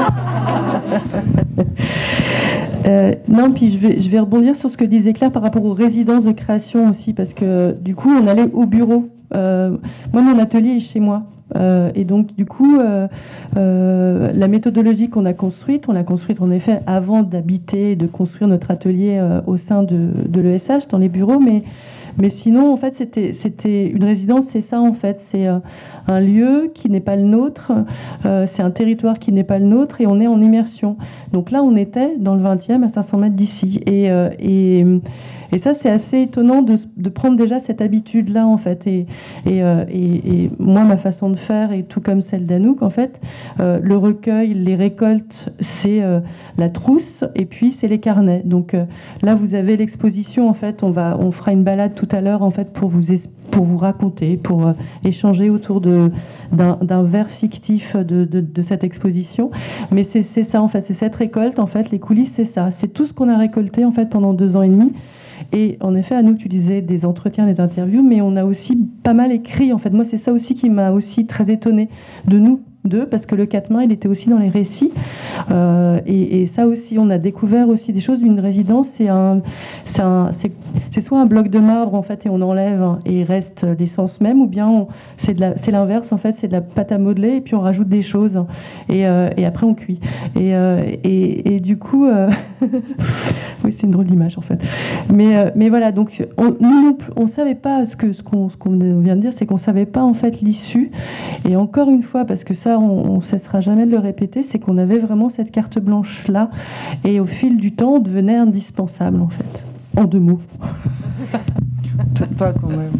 temps. Non, puis je vais rebondir sur ce que disait Claire par rapport aux résidences de création aussi, parce que du coup, on allait au bureau. Moi, mon atelier est chez moi. Et donc, du coup, la méthodologie qu'on a construite, on l'a construite en effet avant d'habiter et de construire notre atelier au sein de l'ESH, dans les bureaux, mais sinon, en fait, c'était une résidence, c'est ça, en fait. C'est un lieu qui n'est pas le nôtre, c'est un territoire qui n'est pas le nôtre, et on est en immersion. Donc là, on était dans le 20e, à 500 mètres d'ici. Et ça, c'est assez étonnant de prendre déjà cette habitude-là, en fait. Et moi, ma façon de faire, et tout comme celle d'Anouk, en fait, le recueil, les récoltes, c'est la trousse, et puis c'est les carnets. Donc là, vous avez l'exposition, en fait. On fera une balade tout à l'heure, en fait, pour vous raconter, pour échanger autour d'un verre fictif de cette exposition. Mais c'est ça, en fait. C'est cette récolte, en fait. Les coulisses, c'est ça. C'est tout ce qu'on a récolté, en fait, pendant 2 ans et demi. Et en effet, Anouk, tu disais des entretiens, des interviews, mais on a aussi pas mal écrit. En fait, moi, c'est ça aussi qui m'a aussi très étonnée de nous deux, parce que le 4 mains, il était aussi dans les récits. Et ça aussi, on a découvert aussi des choses. Une résidence, c'est soit un bloc de marbre, en fait, et on enlève et il reste l'essence même, ou bien c'est l'inverse, en fait, c'est de la pâte à modeler et puis on rajoute des choses et après on cuit. Et du coup, oui, c'est une drôle d'image, en fait. Mais voilà, donc on savait pas ce qu'on vient de dire, c'est qu'on savait pas, en fait, l'issue. Et encore une fois, parce que ça, on cessera jamais de le répéter, c'est qu'on avait vraiment cette carte blanche là, et au fil du temps, on devenait indispensable, en fait. En 2 mots. Peut-être pas quand même.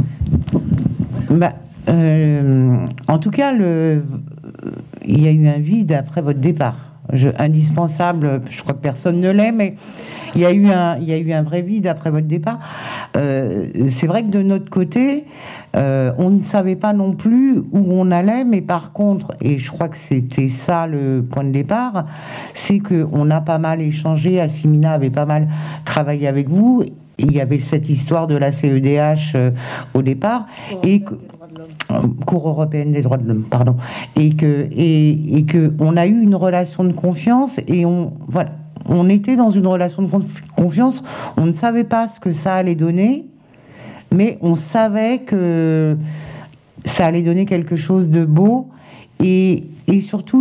En tout cas, il y a eu un vide après votre départ. Indispensable, je crois que personne ne l'est, mais il y a eu un vrai vide après votre départ. C'est vrai que de notre côté, on ne savait pas non plus où on allait, mais par contre, et je crois que c'était ça le point de départ, c'est qu'on a pas mal échangé, Assimina avait pas mal travaillé avec vous, il y avait cette histoire de la CEDH au départ, Cour européenne des droits de l'homme, pardon, et que on a eu une relation de confiance, et on était dans une relation de confiance, on ne savait pas ce que ça allait donner, mais on savait que ça allait donner quelque chose de beau et surtout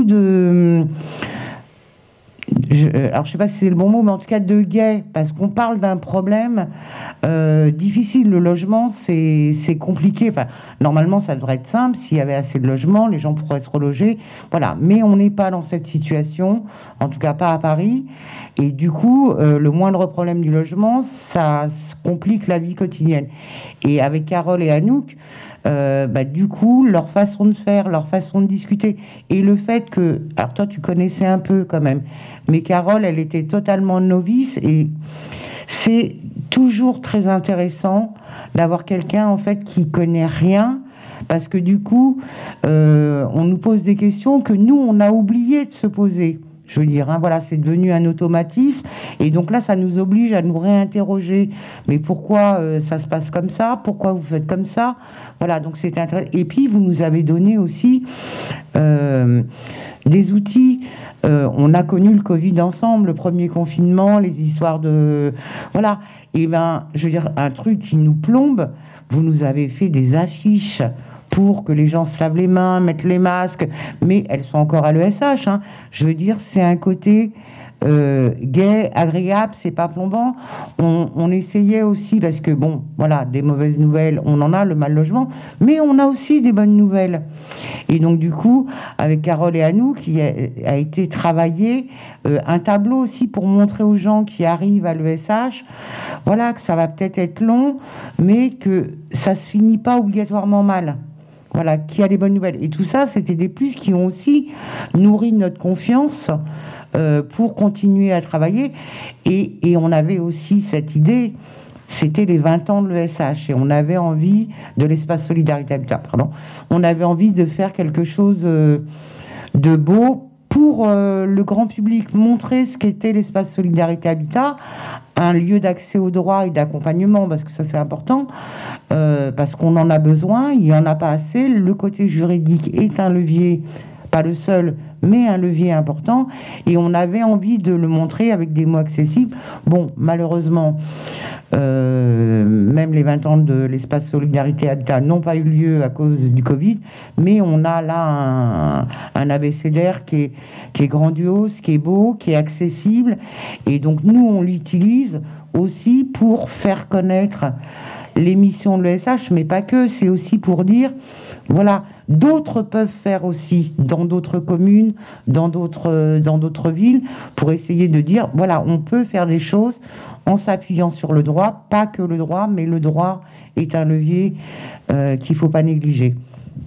alors je sais pas si c'est le bon mot, mais en tout cas de gai, parce qu'on parle d'un problème difficile. Le logement, c'est compliqué. Enfin, normalement, ça devrait être simple. S'il y avait assez de logements, les gens pourraient se reloger. Voilà. Mais on n'est pas dans cette situation, en tout cas pas à Paris. Et du coup, le moindre problème du logement, ça complique la vie quotidienne. Et avec Carole et Anouk, du coup, leur façon de faire, leur façon de discuter, et le fait que, alors toi tu connaissais un peu quand même, mais Carole, elle était totalement novice, et c'est toujours très intéressant d'avoir quelqu'un, en fait, qui connaît rien, parce que du coup, on nous pose des questions que nous, on a oublié de se poser. Je veux dire, voilà, c'est devenu un automatisme, et donc là, ça nous oblige à nous réinterroger. Mais pourquoi ça se passe comme ça? Pourquoi vous faites comme ça? Voilà, donc c'était intéressant. Et puis, vous nous avez donné aussi des outils. On a connu le Covid ensemble, le premier confinement, les histoires de... Voilà. Et je veux dire, un truc qui nous plombe, vous nous avez fait des affiches pour que les gens se lavent les mains, mettent les masques, mais elles sont encore à l'ESH. Hein. Je veux dire, c'est un côté gai, agréable, c'est pas plombant. On essayait aussi, parce que bon, voilà, des mauvaises nouvelles, on en a, le mal logement, mais on a aussi des bonnes nouvelles. Et donc du coup, avec Carole et Anouk, qui a été travaillé un tableau aussi pour montrer aux gens qui arrivent à l'ESH, voilà, que ça va peut-être être long, mais que ça se finit pas obligatoirement mal. Voilà, qui a des bonnes nouvelles. Et tout ça, c'était des plus qui ont aussi nourri notre confiance pour continuer à travailler. Et on avait aussi cette idée, c'était les 20 ans de l'ESH, et on avait envie, de l'espace Solidarité Habitat, pardon, on avait envie de faire quelque chose de beau pour le grand public, montrer ce qu'était l'espace Solidarité Habitat, un lieu d'accès aux droits et d'accompagnement, parce que ça c'est important, parce qu'on en a besoin, il n'y en a pas assez. Le côté juridique est un levier, pas le seul, mais un levier important, et on avait envie de le montrer avec des mots accessibles. Bon, malheureusement, même les 20 ans de l'espace Solidarité Habitat n'ont pas eu lieu à cause du Covid, mais on a là un abécédaire qui est grandiose, qui est beau, qui est accessible, et donc nous on l'utilise aussi pour faire connaître les missions de l'ESH, mais pas que, c'est aussi pour dire, voilà, d'autres peuvent faire aussi dans d'autres communes, dans d'autres villes, pour essayer de dire, voilà, on peut faire des choses en s'appuyant sur le droit, pas que le droit, mais le droit est un levier qu'il ne faut pas négliger.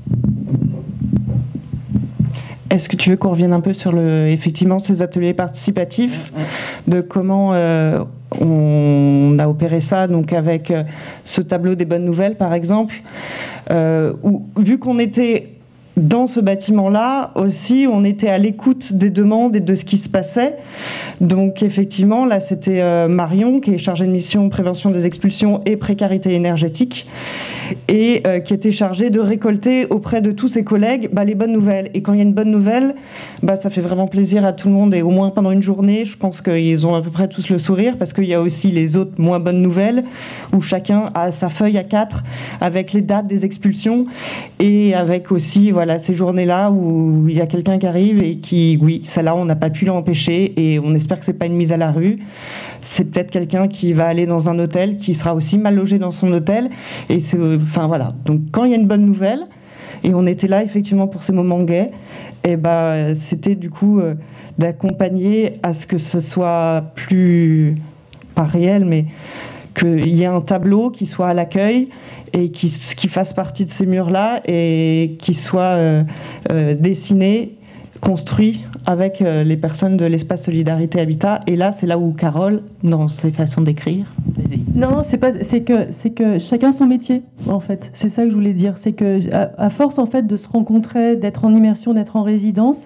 Est-ce que tu veux qu'on revienne un peu sur effectivement ces ateliers participatifs, de comment on a opéré ça, donc avec ce tableau des bonnes nouvelles par exemple, où vu qu'on était dans ce bâtiment-là aussi, on était à l'écoute des demandes et de ce qui se passait. Donc effectivement, là c'était Marion qui est chargée de mission prévention des expulsions et précarité énergétique, et qui était chargée de récolter auprès de tous ses collègues les bonnes nouvelles. Et quand il y a une bonne nouvelle, ça fait vraiment plaisir à tout le monde, et au moins pendant une journée, je pense qu'ils ont à peu près tous le sourire, parce qu'il y a aussi les autres moins bonnes nouvelles, où chacun a sa feuille à 4 avec les dates des expulsions, et avec aussi ces journées-là où il y a quelqu'un qui arrive et qui, oui, celle-là on n'a pas pu l'empêcher, et on espère que c'est pas une mise à la rue. C'est peut-être quelqu'un qui va aller dans un hôtel, qui sera aussi mal logé dans son hôtel, et voilà. Donc quand il y a une bonne nouvelle, et on était là effectivement pour ces moments gays, et c'était du coup d'accompagner à ce que ce soit plus, pas réel, mais qu'il y ait un tableau qui soit à l'accueil et qui fasse partie de ces murs-là, et qui soit dessiné, construit avec les personnes de l'espace Solidarité Habitat. Et là, c'est là où Carole, dans ses façons d'écrire... Non, c'est que chacun son métier, en fait. C'est ça que je voulais dire. C'est que à force, en fait, de se rencontrer, d'être en immersion, d'être en résidence,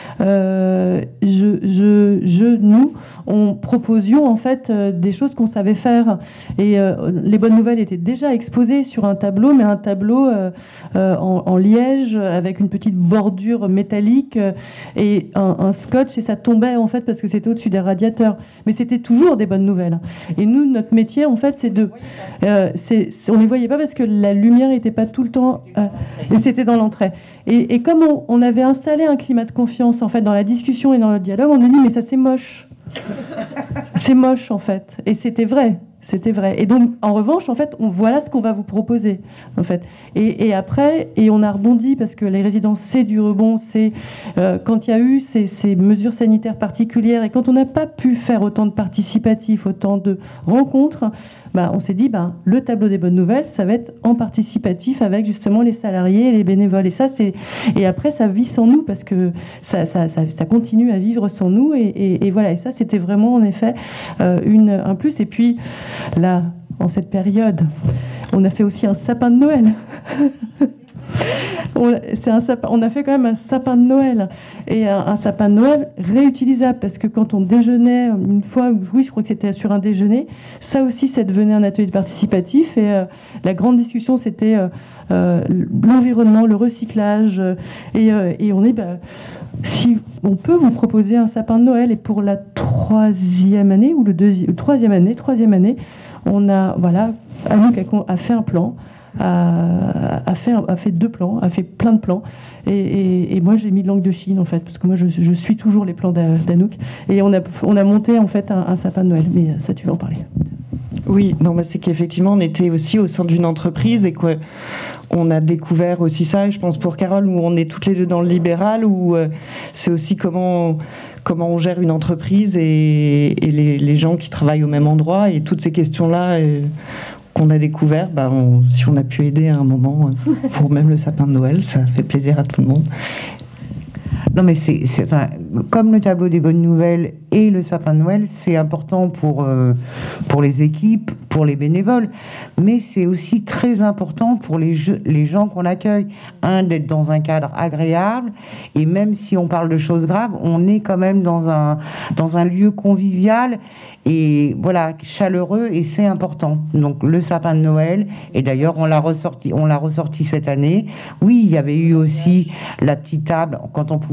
nous, on proposions, en fait, des choses qu'on savait faire. Et les bonnes nouvelles étaient déjà exposées sur un tableau, mais un tableau en liège, avec une petite bordure métallique et un scotch, et ça tombait, en fait, parce que c'était au-dessus des radiateurs. Mais c'était toujours des bonnes nouvelles. Et nous, notre métier, en fait, c'est de... on ne les voyait pas parce que la lumière n'était pas tout le temps... et c'était dans l'entrée. Et comme on avait installé un climat de confiance, en fait, dans la discussion et dans le dialogue, on a dit, mais ça, c'est moche. C'est moche, en fait. Et c'était vrai. C'était vrai. Et donc, en revanche, en fait, voilà ce qu'on va vous proposer, en fait. Et après, on a rebondi, parce que les résidences, c'est du rebond, c'est quand il y a eu ces mesures sanitaires particulières, et quand on n'a pas pu faire autant de participatifs, autant de rencontres, on s'est dit, le tableau des bonnes nouvelles, ça va être en participatif avec justement les salariés et les bénévoles. Et après, ça vit sans nous, parce que ça continue à vivre sans nous. Et voilà. Et ça, c'était vraiment, en effet, un plus. Et puis, là, en cette période, on a fait aussi un sapin de Noël. On a fait quand même un sapin de Noël, et un sapin de Noël réutilisable, parce que quand on déjeunait une fois, oui, je crois que c'était sur un déjeuner, ça aussi, ça devenait un atelier participatif. Et la grande discussion, c'était l'environnement, le recyclage, et on est si on peut vous proposer un sapin de Noël. Et pour la troisième année, ou troisième année, on a, voilà, Anouk a fait un plan, a fait 2 plans, a fait plein de plans, et moi j'ai mis de l'angle de Chine, en fait, parce que moi je suis toujours les plans d'Anouk, et on a monté, en fait, un sapin de Noël. Mais ça, tu vas en parler. Oui, non, c'est qu'effectivement on était aussi au sein d'une entreprise, et qu'on a découvert aussi ça, et je pense pour Carole, où on est toutes les deux dans le libéral, où c'est aussi comment on gère une entreprise, et les gens qui travaillent au même endroit, et toutes ces questions-là qu'on a découvert, si on a pu aider à un moment pour même le sapin de Noël, ça fait plaisir à tout le monde. Non, mais comme le tableau des bonnes nouvelles et le sapin de Noël, c'est important pour les équipes, pour les bénévoles, mais c'est aussi très important pour les gens qu'on accueille. D'être dans un cadre agréable, et même si on parle de choses graves, on est quand même dans un lieu convivial, et voilà, chaleureux, et c'est important. Donc le sapin de Noël, et d'ailleurs on l'a ressorti cette année. Oui, il y avait eu aussi la petite table quand on pouvait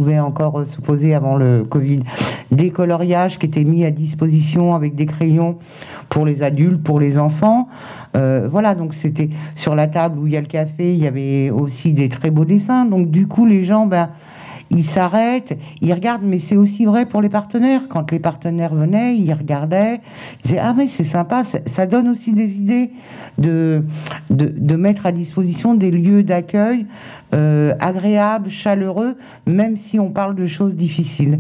pouvaient encore s'opposer avant le Covid, des coloriages qui étaient mis à disposition avec des crayons pour les adultes, pour les enfants. Voilà, donc c'était sur la table où il y a le café, il y avait aussi des très beaux dessins. Donc du coup, les gens, ils s'arrêtent, ils regardent, mais c'est aussi vrai pour les partenaires. Quand les partenaires venaient, ils regardaient, ils disaient « Ah mais c'est sympa », ça donne aussi des idées de mettre à disposition des lieux d'accueil agréables, chaleureux, même si on parle de choses difficiles.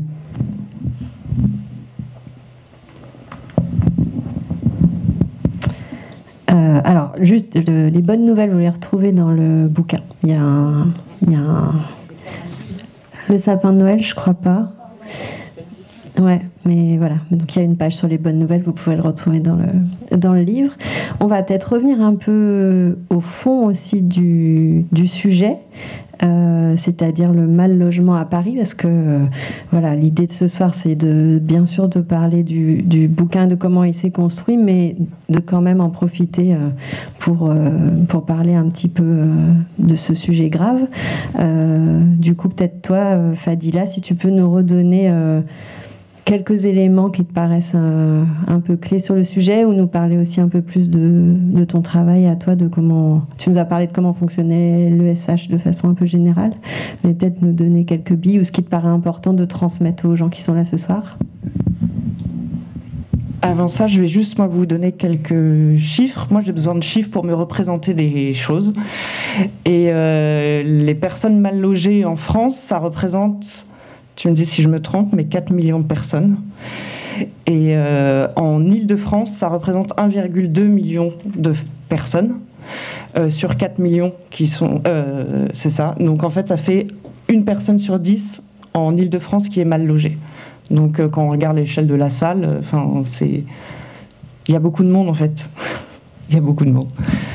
Alors, juste, les bonnes nouvelles, vous les retrouvez dans le bouquin. Il y a le sapin de Noël, je crois pas. Ouais, mais voilà. Donc il y a une page sur les bonnes nouvelles, vous pouvez le retrouver dans le livre. On va peut-être revenir un peu au fond aussi du sujet, c'est-à-dire le mal logement à Paris, parce que voilà, l'idée de ce soir, c'est bien sûr de parler du bouquin, de comment il s'est construit, mais de quand même en profiter pour parler un petit peu de ce sujet grave. Du coup, peut-être toi, Fadila, si tu peux nous redonner quelques éléments qui te paraissent un peu clés sur le sujet, ou nous parler aussi un peu plus de ton travail à toi, de comment tu nous as parlé de comment fonctionnait l'ESH de façon un peu générale, mais peut-être nous donner quelques billes ou ce qui te paraît important de transmettre aux gens qui sont là ce soir. Avant ça, je vais juste vous donner quelques chiffres. Moi, j'ai besoin de chiffres pour me représenter des choses. Et les personnes mal logées en France, ça représente, tu me dis si je me trompe, mais 4 millions de personnes. Et en Île-de-France, ça représente 1,2 million de personnes sur 4 millions qui sont... c'est ça. Donc en fait, ça fait une personne sur 10 en Île-de-France qui est mal logée. Donc quand on regarde l'échelle de la salle, il y a beaucoup de monde en fait. Il y a beaucoup de monde.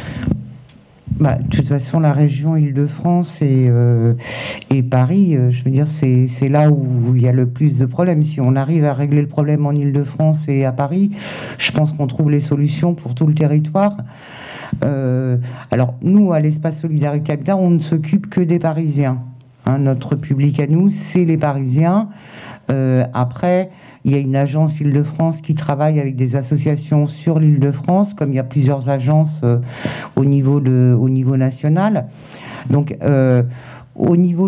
De toute façon, la région Île-de-France et Paris, je veux dire, c'est là où il y a le plus de problèmes. Si on arrive à régler le problème en Île-de-France et à Paris, je pense qu'on trouve les solutions pour tout le territoire. Alors, nous, à l'Espace Solidarité Habitat, on ne s'occupe que des Parisiens. Notre public à nous, c'est les Parisiens. Après, il y a une agence Île-de-France qui travaille avec des associations sur l'Île-de-France, comme il y a plusieurs agences au niveau national. Donc, au niveau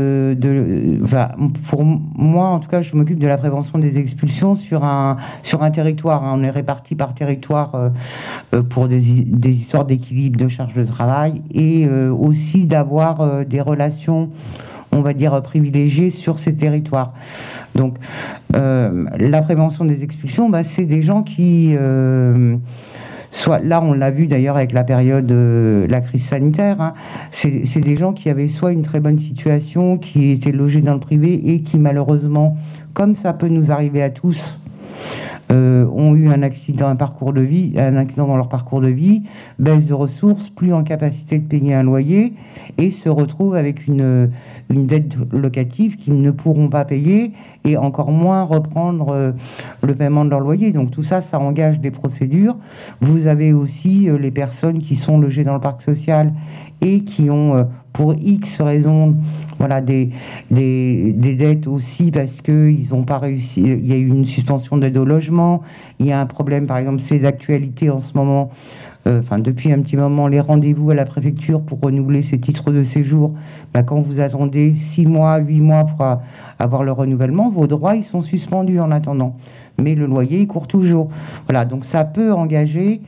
pour moi, en tout cas, je m'occupe de la prévention des expulsions sur un territoire. On est répartis par territoire pour des histoires d'équilibre de charge de travail et aussi d'avoir des relations, on va dire, privilégiées sur ces territoires. Donc, la prévention des expulsions, c'est des gens qui... soit là, on l'a vu d'ailleurs avec la période, la crise sanitaire, c'est des gens qui avaient soit une très bonne situation, qui étaient logés dans le privé et qui malheureusement, comme ça peut nous arriver à tous, ont eu un accident dans leur parcours de vie, baisse de ressources, plus en capacité de payer un loyer et se retrouvent avec une dette locative qu'ils ne pourront pas payer et encore moins reprendre le paiement de leur loyer. Donc tout ça, ça engage des procédures. Vous avez aussi les personnes qui sont logées dans le parc social et qui ont, pour X raisons, des dettes aussi parce qu'ils n'ont pas réussi. Il y a eu une suspension d'aide au logement. Il y a un problème, par exemple, c'est d'actualité en ce moment. Depuis un petit moment, les rendez-vous à la préfecture pour renouveler ces titres de séjour, quand vous attendez 6 mois, 8 mois pour avoir le renouvellement, vos droits, ils sont suspendus en attendant. Mais le loyer, il court toujours. Voilà, donc ça peut engager...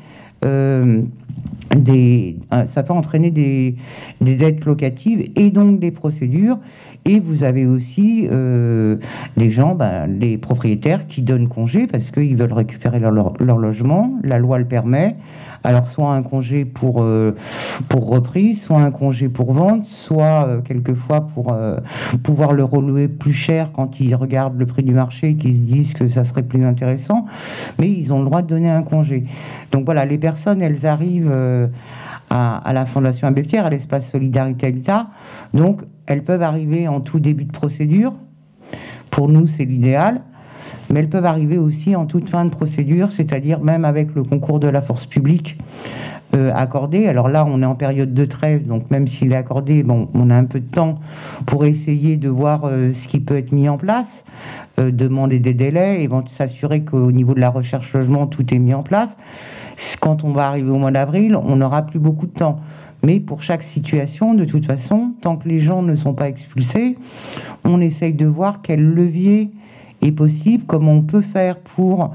ça peut entraîner des dettes locatives et donc des procédures. Et vous avez aussi des gens, les propriétaires qui donnent congé parce qu'ils veulent récupérer leur logement. La loi le permet. Alors soit un congé pour reprise, soit un congé pour vente, soit quelquefois pour pouvoir le relouer plus cher quand ils regardent le prix du marché et qu'ils se disent que ça serait plus intéressant. Mais ils ont le droit de donner un congé. Donc voilà, les personnes, elles arrivent à la Fondation Abbé Pierre, à l'Espace Solidarité Habitat. Donc elles peuvent arriver en tout début de procédure. Pour nous, c'est l'idéal. Mais elles peuvent arriver aussi en toute fin de procédure, c'est-à-dire même avec le concours de la force publique. accordé. Alors là, on est en période de trêve, donc même s'il est accordé, bon, on a un peu de temps pour essayer de voir ce qui peut être mis en place, demander des délais, et s'assurer qu'au niveau de la recherche logement, tout est mis en place. Quand on va arriver au mois d'avril, on n'aura plus beaucoup de temps. Mais pour chaque situation, de toute façon, tant que les gens ne sont pas expulsés, on essaye de voir quel levier est possible, comment on peut faire pour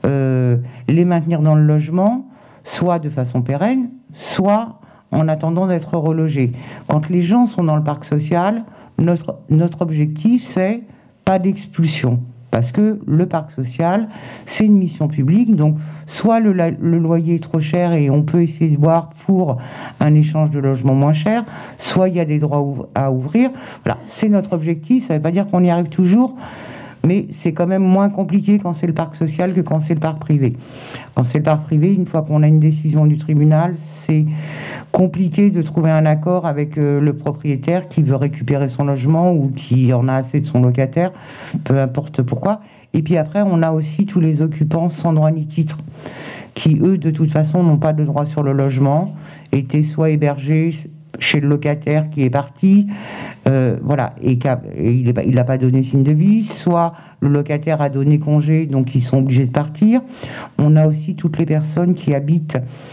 les maintenir dans le logement, soit de façon pérenne, soit en attendant d'être relogés. Quand les gens sont dans le parc social, notre objectif, c'est pas d'expulsion. Parce que le parc social, c'est une mission publique, donc soit le loyer est trop cher et on peut essayer de voir pour un échange de logement moins cher, soit il y a des droits à ouvrir. Voilà, c'est notre objectif, ça ne veut pas dire qu'on y arrive toujours, mais c'est quand même moins compliqué quand c'est le parc social que quand c'est le parc privé. Quand c'est le parc privé, une fois qu'on a une décision du tribunal, c'est compliqué de trouver un accord avec le propriétaire qui veut récupérer son logement ou qui en a assez de son locataire, peu importe pourquoi. Et puis après, on a aussi tous les occupants sans droit ni titre, qui eux, de toute façon, n'ont pas de droit sur le logement, étaient soit hébergés chez le locataire qui est parti, voilà, et il n'a pas donné signe de vie, soit le locataire a donné congé, donc ils sont obligés de partir. On a aussi toutes les personnes qui habitent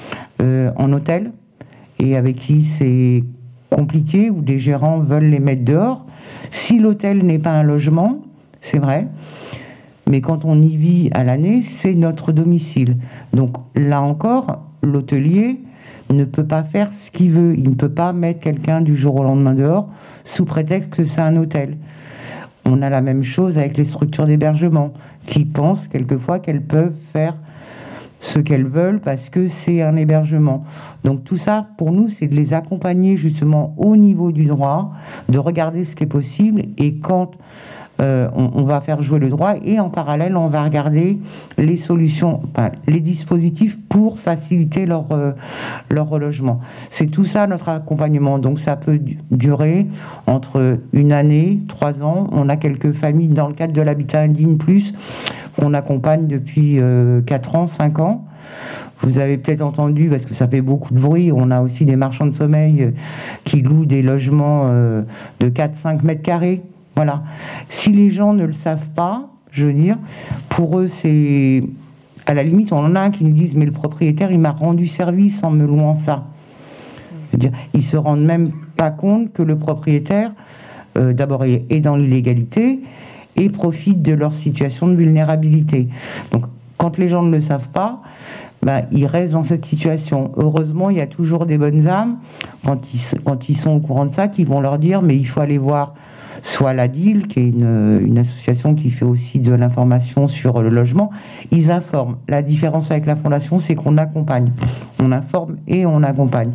en hôtel et avec qui c'est compliqué, où des gérants veulent les mettre dehors. Si l'hôtel n'est pas un logement, c'est vrai, mais quand on y vit à l'année, c'est notre domicile. Donc là encore, l'hôtelier ne peut pas faire ce qu'il veut. Il ne peut pas mettre quelqu'un du jour au lendemain dehors sous prétexte que c'est un hôtel. On a la même chose avec les structures d'hébergement qui pensent quelquefois qu'elles peuvent faire ce qu'elles veulent parce que c'est un hébergement. Donc tout ça, pour nous, c'est de les accompagner justement au niveau du droit, de regarder ce qui est possible, et quand on va faire jouer le droit, et en parallèle, on va regarder les solutions, enfin, les dispositifs pour faciliter leur relogement. C'est tout ça notre accompagnement. Donc ça peut durer entre 1 année, 3 ans. On a quelques familles dans le cadre de l'habitat indigne plus qu'on accompagne depuis 4 ans, 5 ans. Vous avez peut-être entendu, parce que ça fait beaucoup de bruit, on a aussi des marchands de sommeil qui louent des logements de 4-5 mètres carrés. Voilà. Si les gens ne le savent pas, je veux dire, pour eux, c'est... À la limite, on en a un qui nous disent « mais le propriétaire, il m'a rendu service en me louant ça ». Je veux dire, ils ne se rendent même pas compte que le propriétaire, d'abord, est dans l'illégalité et profite de leur situation de vulnérabilité. Donc, quand les gens ne le savent pas, ben, ils restent dans cette situation. Heureusement, il y a toujours des bonnes âmes, quand ils sont au courant de ça, qui vont leur dire « mais il faut aller voir ». Soit la DIL, qui est une association qui fait aussi de l'information sur le logement, ils informent. La différence avec la fondation, c'est qu'on accompagne. On informe et on accompagne.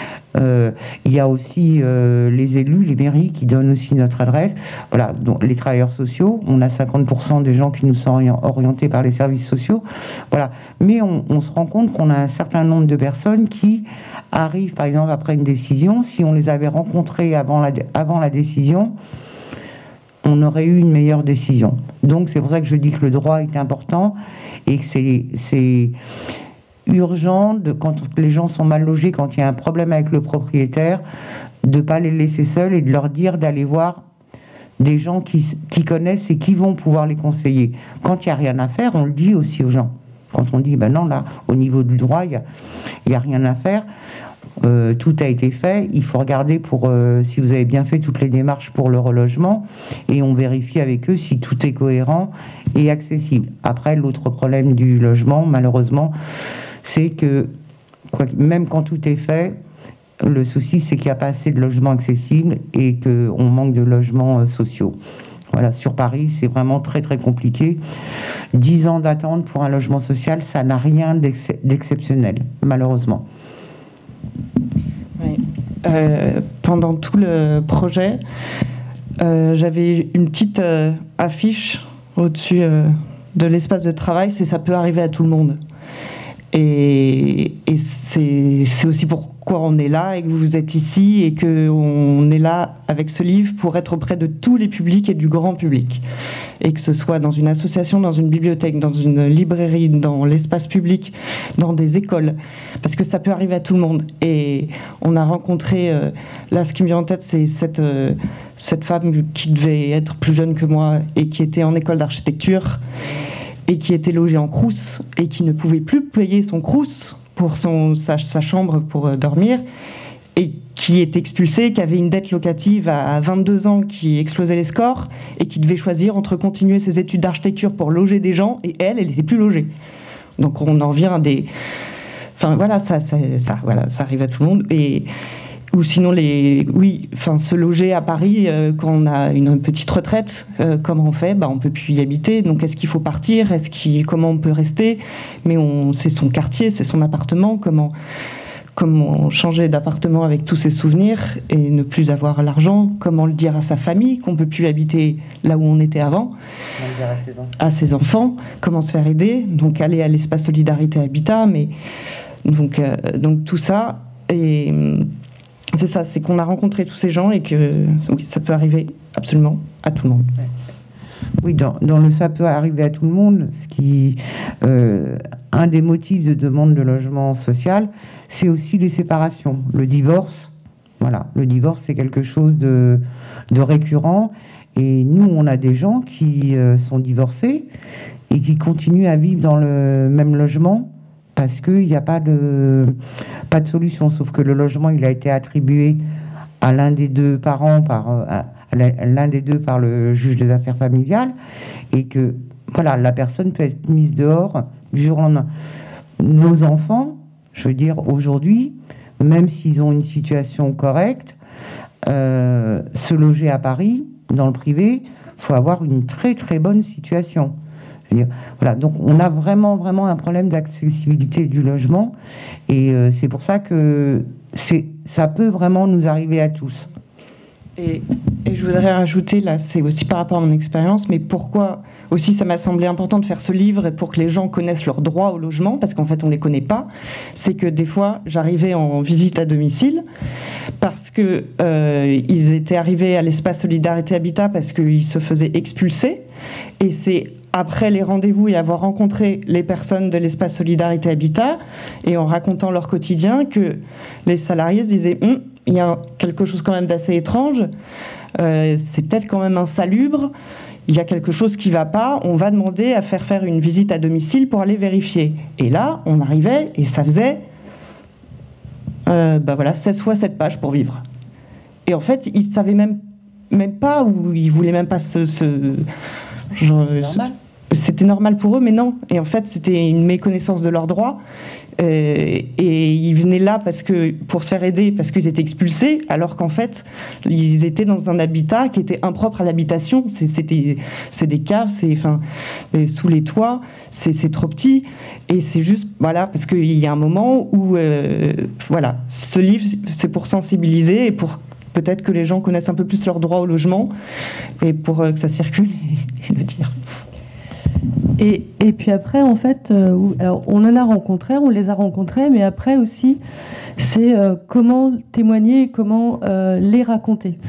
Il y a aussi les élus, les mairies qui donnent aussi notre adresse. Voilà, donc les travailleurs sociaux, on a 50% des gens qui nous sont orientés par les services sociaux. Voilà. Mais on se rend compte qu'on a un certain nombre de personnes qui arrivent, par exemple, après une décision. Si on les avait rencontrés avant la décision, on aurait eu une meilleure décision. Donc c'est pour ça que je dis que le droit est important et que c'est urgent, quand les gens sont mal logés, quand il y a un problème avec le propriétaire, de ne pas les laisser seuls et de leur dire d'aller voir des gens qui connaissent et qui vont pouvoir les conseiller. Quand il n'y a rien à faire, on le dit aussi aux gens. Quand on dit, ben non, là, au niveau du droit, il n'y a rien à faire, tout a été fait, il faut regarder pour si vous avez bien fait toutes les démarches pour le relogement, et on vérifie avec eux si tout est cohérent et accessible. Après, l'autre problème du logement, malheureusement, c'est que même quand tout est fait, le souci c'est qu'il n'y a pas assez de logements accessibles et qu'on manque de logements sociaux. Voilà, sur Paris, c'est vraiment très très compliqué. 10 ans d'attente pour un logement social, ça n'a rien d'exceptionnel, malheureusement. Oui. Pendant tout le projet, j'avais une petite affiche au-dessus de l'espace de travail, c'est « ça peut arriver à tout le monde ». Et c'est aussi pourquoi on est là et que vous êtes ici et qu'on est là avec ce livre pour être auprès de tous les publics et du grand public. Et que ce soit dans une association, dans une bibliothèque, dans une librairie, dans l'espace public, dans des écoles. Parce que ça peut arriver à tout le monde. Et on a rencontré, là ce qui me vient en tête, c'est cette femme qui devait être plus jeune que moi et qui était en école d'architecture et qui était logée en crous et qui ne pouvait plus payer son crous pour sa chambre pour dormir et qui est expulsée, qui avait une dette locative à 22 ans qui explosait les scores et qui devait choisir entre continuer ses études d'architecture pour loger des gens et elle n'était plus logée. Donc on en vient à des... Enfin voilà, ça arrive à tout le monde. Ou sinon, se loger à Paris quand on a une petite retraite, comment on fait ? On ne peut plus y habiter, donc est-ce qu'il faut partir ? Comment on peut rester ? Mais c'est son quartier, c'est son appartement, comment changer d'appartement avec tous ses souvenirs et ne plus avoir l'argent ? Comment le dire à sa famille qu'on ne peut plus habiter là où on était avant ? Comment le dire à ses enfants ? Comment se faire aider ? Donc aller à l'espace Solidarité Habitat, mais donc tout ça et... C'est ça, c'est qu'on a rencontré tous ces gens et que oui, ça peut arriver absolument à tout le monde. Oui, dans le ça peut arriver à tout le monde, un des motifs de demande de logement social, c'est aussi les séparations, le divorce. Voilà, le divorce, c'est quelque chose de récurrent. Et nous, on a des gens qui sont divorcés et qui continuent à vivre dans le même logement parce qu'il n'y a pas de solution, sauf que le logement, il a été attribué à l'un des deux parents l'un des deux par le juge des affaires familiales, et que voilà, la personne peut être mise dehors du jour au lendemain. Nos enfants, je veux dire, aujourd'hui, même s'ils ont une situation correcte, se loger à Paris, dans le privé, il faut avoir une très très bonne situation. Voilà, donc on a vraiment un problème d'accessibilité du logement et c'est pour ça que ça peut vraiment nous arriver à tous. Et je voudrais rajouter, là, c'est aussi par rapport à mon expérience, mais pourquoi aussi ça m'a semblé important de faire ce livre et pour que les gens connaissent leurs droits au logement, parce qu'en fait on ne les connaît pas, c'est que des fois j'arrivais en visite à domicile parce que ils étaient arrivés à l'espace Solidarité Habitat parce qu'ils se faisaient expulser, et c'est après les rendez-vous et avoir rencontré les personnes de l'espace Solidarité Habitat et en racontant leur quotidien que les salariés se disaient il y a quelque chose quand même d'assez étrange, c'est peut-être quand même insalubre, il y a quelque chose qui ne va pas, on va demander à faire une visite à domicile pour aller vérifier. Et là, on arrivait et ça faisait 16 fois 7 pages pour vivre. Et en fait, ils ne savaient même pas, ou ils ne voulaient même pas c'était normal pour eux, mais non. Et en fait, c'était une méconnaissance de leurs droits. Et ils venaient là pour se faire aider parce qu'ils étaient expulsés, alors qu'en fait, ils étaient dans un habitat qui était impropre à l'habitation. C'est des caves, sous les toits, c'est trop petit. Et c'est juste, voilà, parce qu'il y a un moment où, ce livre, c'est pour sensibiliser et pour peut-être que les gens connaissent un peu plus leurs droits au logement et pour que ça circule et le dire. Et puis après, en fait, alors on en a rencontré, on les a rencontrés, mais après aussi, c'est comment témoigner et comment les raconter.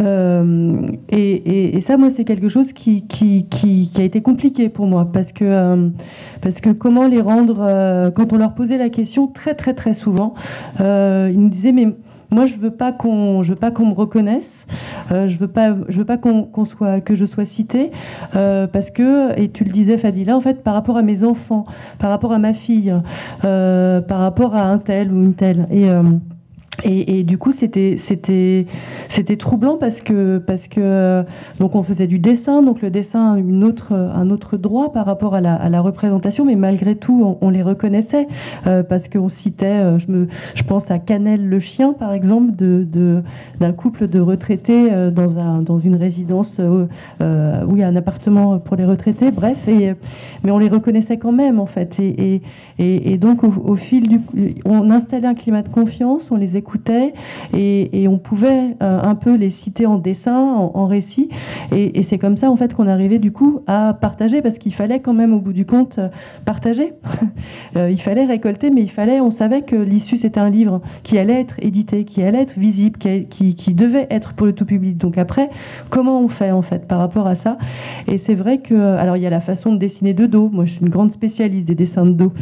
Et ça, moi, c'est quelque chose qui a été compliqué pour moi, parce que comment les rendre, quand on leur posait la question très très très souvent, ils nous disaient, mais moi, je veux pas qu'on me reconnaisse. Je veux pas que je sois citée parce que, et tu le disais, Fadila, en fait, par rapport à mes enfants, par rapport à ma fille, par rapport à un tel ou une telle. Et du coup, c'était troublant parce que donc on faisait du dessin, donc le dessin a un autre droit par rapport à la représentation, mais malgré tout, on les reconnaissait parce qu'on citait, je pense à Canel le chien, par exemple, d'un couple de retraités dans une résidence où il y a un appartement pour les retraités, bref, mais on les reconnaissait quand même, en fait. Et donc, au fil on installait un climat de confiance, on les écoutait, écoutait et on pouvait un peu les citer en dessin, en récit. Et c'est comme ça en fait qu'on arrivait du coup à partager, parce qu'il fallait quand même au bout du compte partager. Il fallait récolter, mais on savait que l'issue c'était un livre qui allait être édité, qui allait être visible, qui devait être pour le tout public. Donc après, comment on fait en fait par rapport à ça? Et c'est vrai que, alors il y a la façon de dessiner de dos. Moi je suis une grande spécialiste des dessins de dos.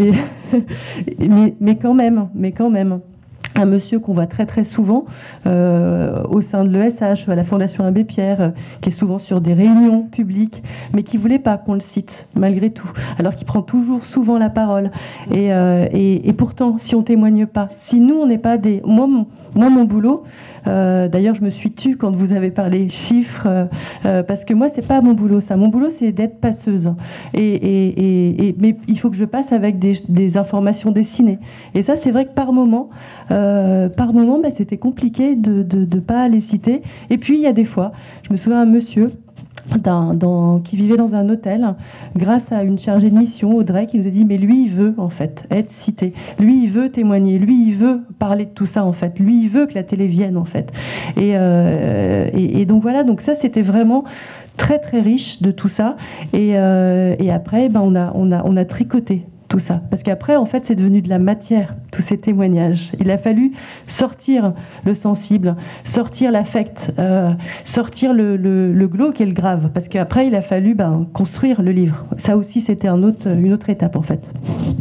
Mais quand même. Un monsieur qu'on voit très très souvent au sein de l'ESH, à la Fondation Abbé Pierre, qui est souvent sur des réunions publiques, mais qui ne voulait pas qu'on le cite, malgré tout, alors qu'il prend toujours souvent la parole. Et pourtant, si on ne témoigne pas, si nous, on n'est pas des... Moi, mon boulot, d'ailleurs, je me suis tue quand vous avez parlé chiffres, parce que moi, c'est pas mon boulot, ça. Mon boulot, c'est d'être passeuse. Mais il faut que je passe avec des informations dessinées. Et ça, c'est vrai que par moment, c'était compliqué de ne pas les citer. Et puis, il y a des fois, je me souviens d'un monsieur qui vivait dans un hôtel, grâce à une chargée de mission, Audrey, qui nous a dit mais lui il veut en fait être cité, lui il veut témoigner, lui il veut parler de tout ça en fait, lui il veut que la télé vienne en fait. Et donc voilà, donc ça c'était vraiment très très riche de tout ça. Et après on a tricoté tout ça. Parce qu'après, en fait, c'est devenu de la matière, tous ces témoignages. Il a fallu sortir le sensible, sortir l'affect, sortir le glauque et le grave. Parce qu'après, il a fallu construire le livre. Ça aussi, c'était une autre étape, en fait.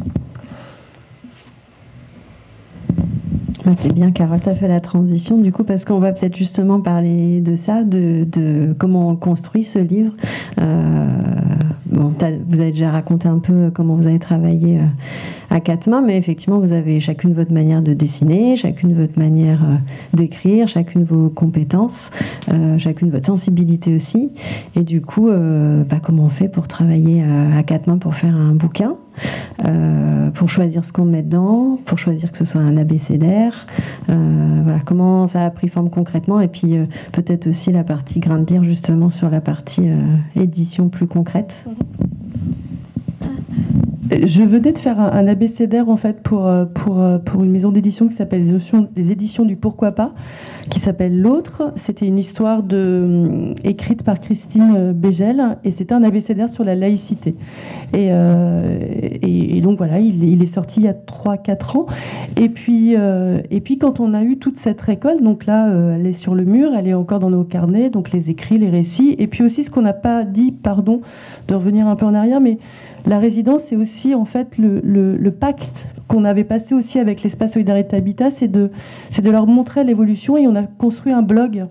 C'est bien, Carole, tu as fait la transition, du coup, parce qu'on va peut-être justement parler de ça, de comment on construit ce livre. Vous avez déjà raconté un peu comment vous avez travaillé à quatre mains, mais effectivement, vous avez chacune votre manière de dessiner, chacune votre manière d'écrire, chacune vos compétences, chacune votre sensibilité aussi. Et du coup, comment on fait pour travailler à quatre mains pour faire un bouquin, pour choisir ce qu'on met dedans, pour choisir que ce soit un abécédaire, comment ça a pris forme concrètement, et puis peut-être aussi la partie grain de lire, justement sur la partie édition plus concrète. Je venais de faire un abécédaire en fait pour une maison d'édition qui s'appelle les éditions du Pourquoi pas, qui s'appelle L'Autre. C'était une histoire écrite par Christine Bégel, et c'était un abécédaire sur la laïcité. Et donc voilà, il est sorti il y a 3-4 ans. Et puis quand on a eu toute cette récolte, donc là elle est sur le mur, elle est encore dans nos carnets, donc les écrits, les récits, et puis aussi ce qu'on n'a pas dit, pardon de revenir un peu en arrière, mais la résidence, c'est aussi en fait le pacte qu'on avait passé aussi avec l'Espace Solidarité Habitat, c'est de leur montrer l'évolution, et on a construit un blog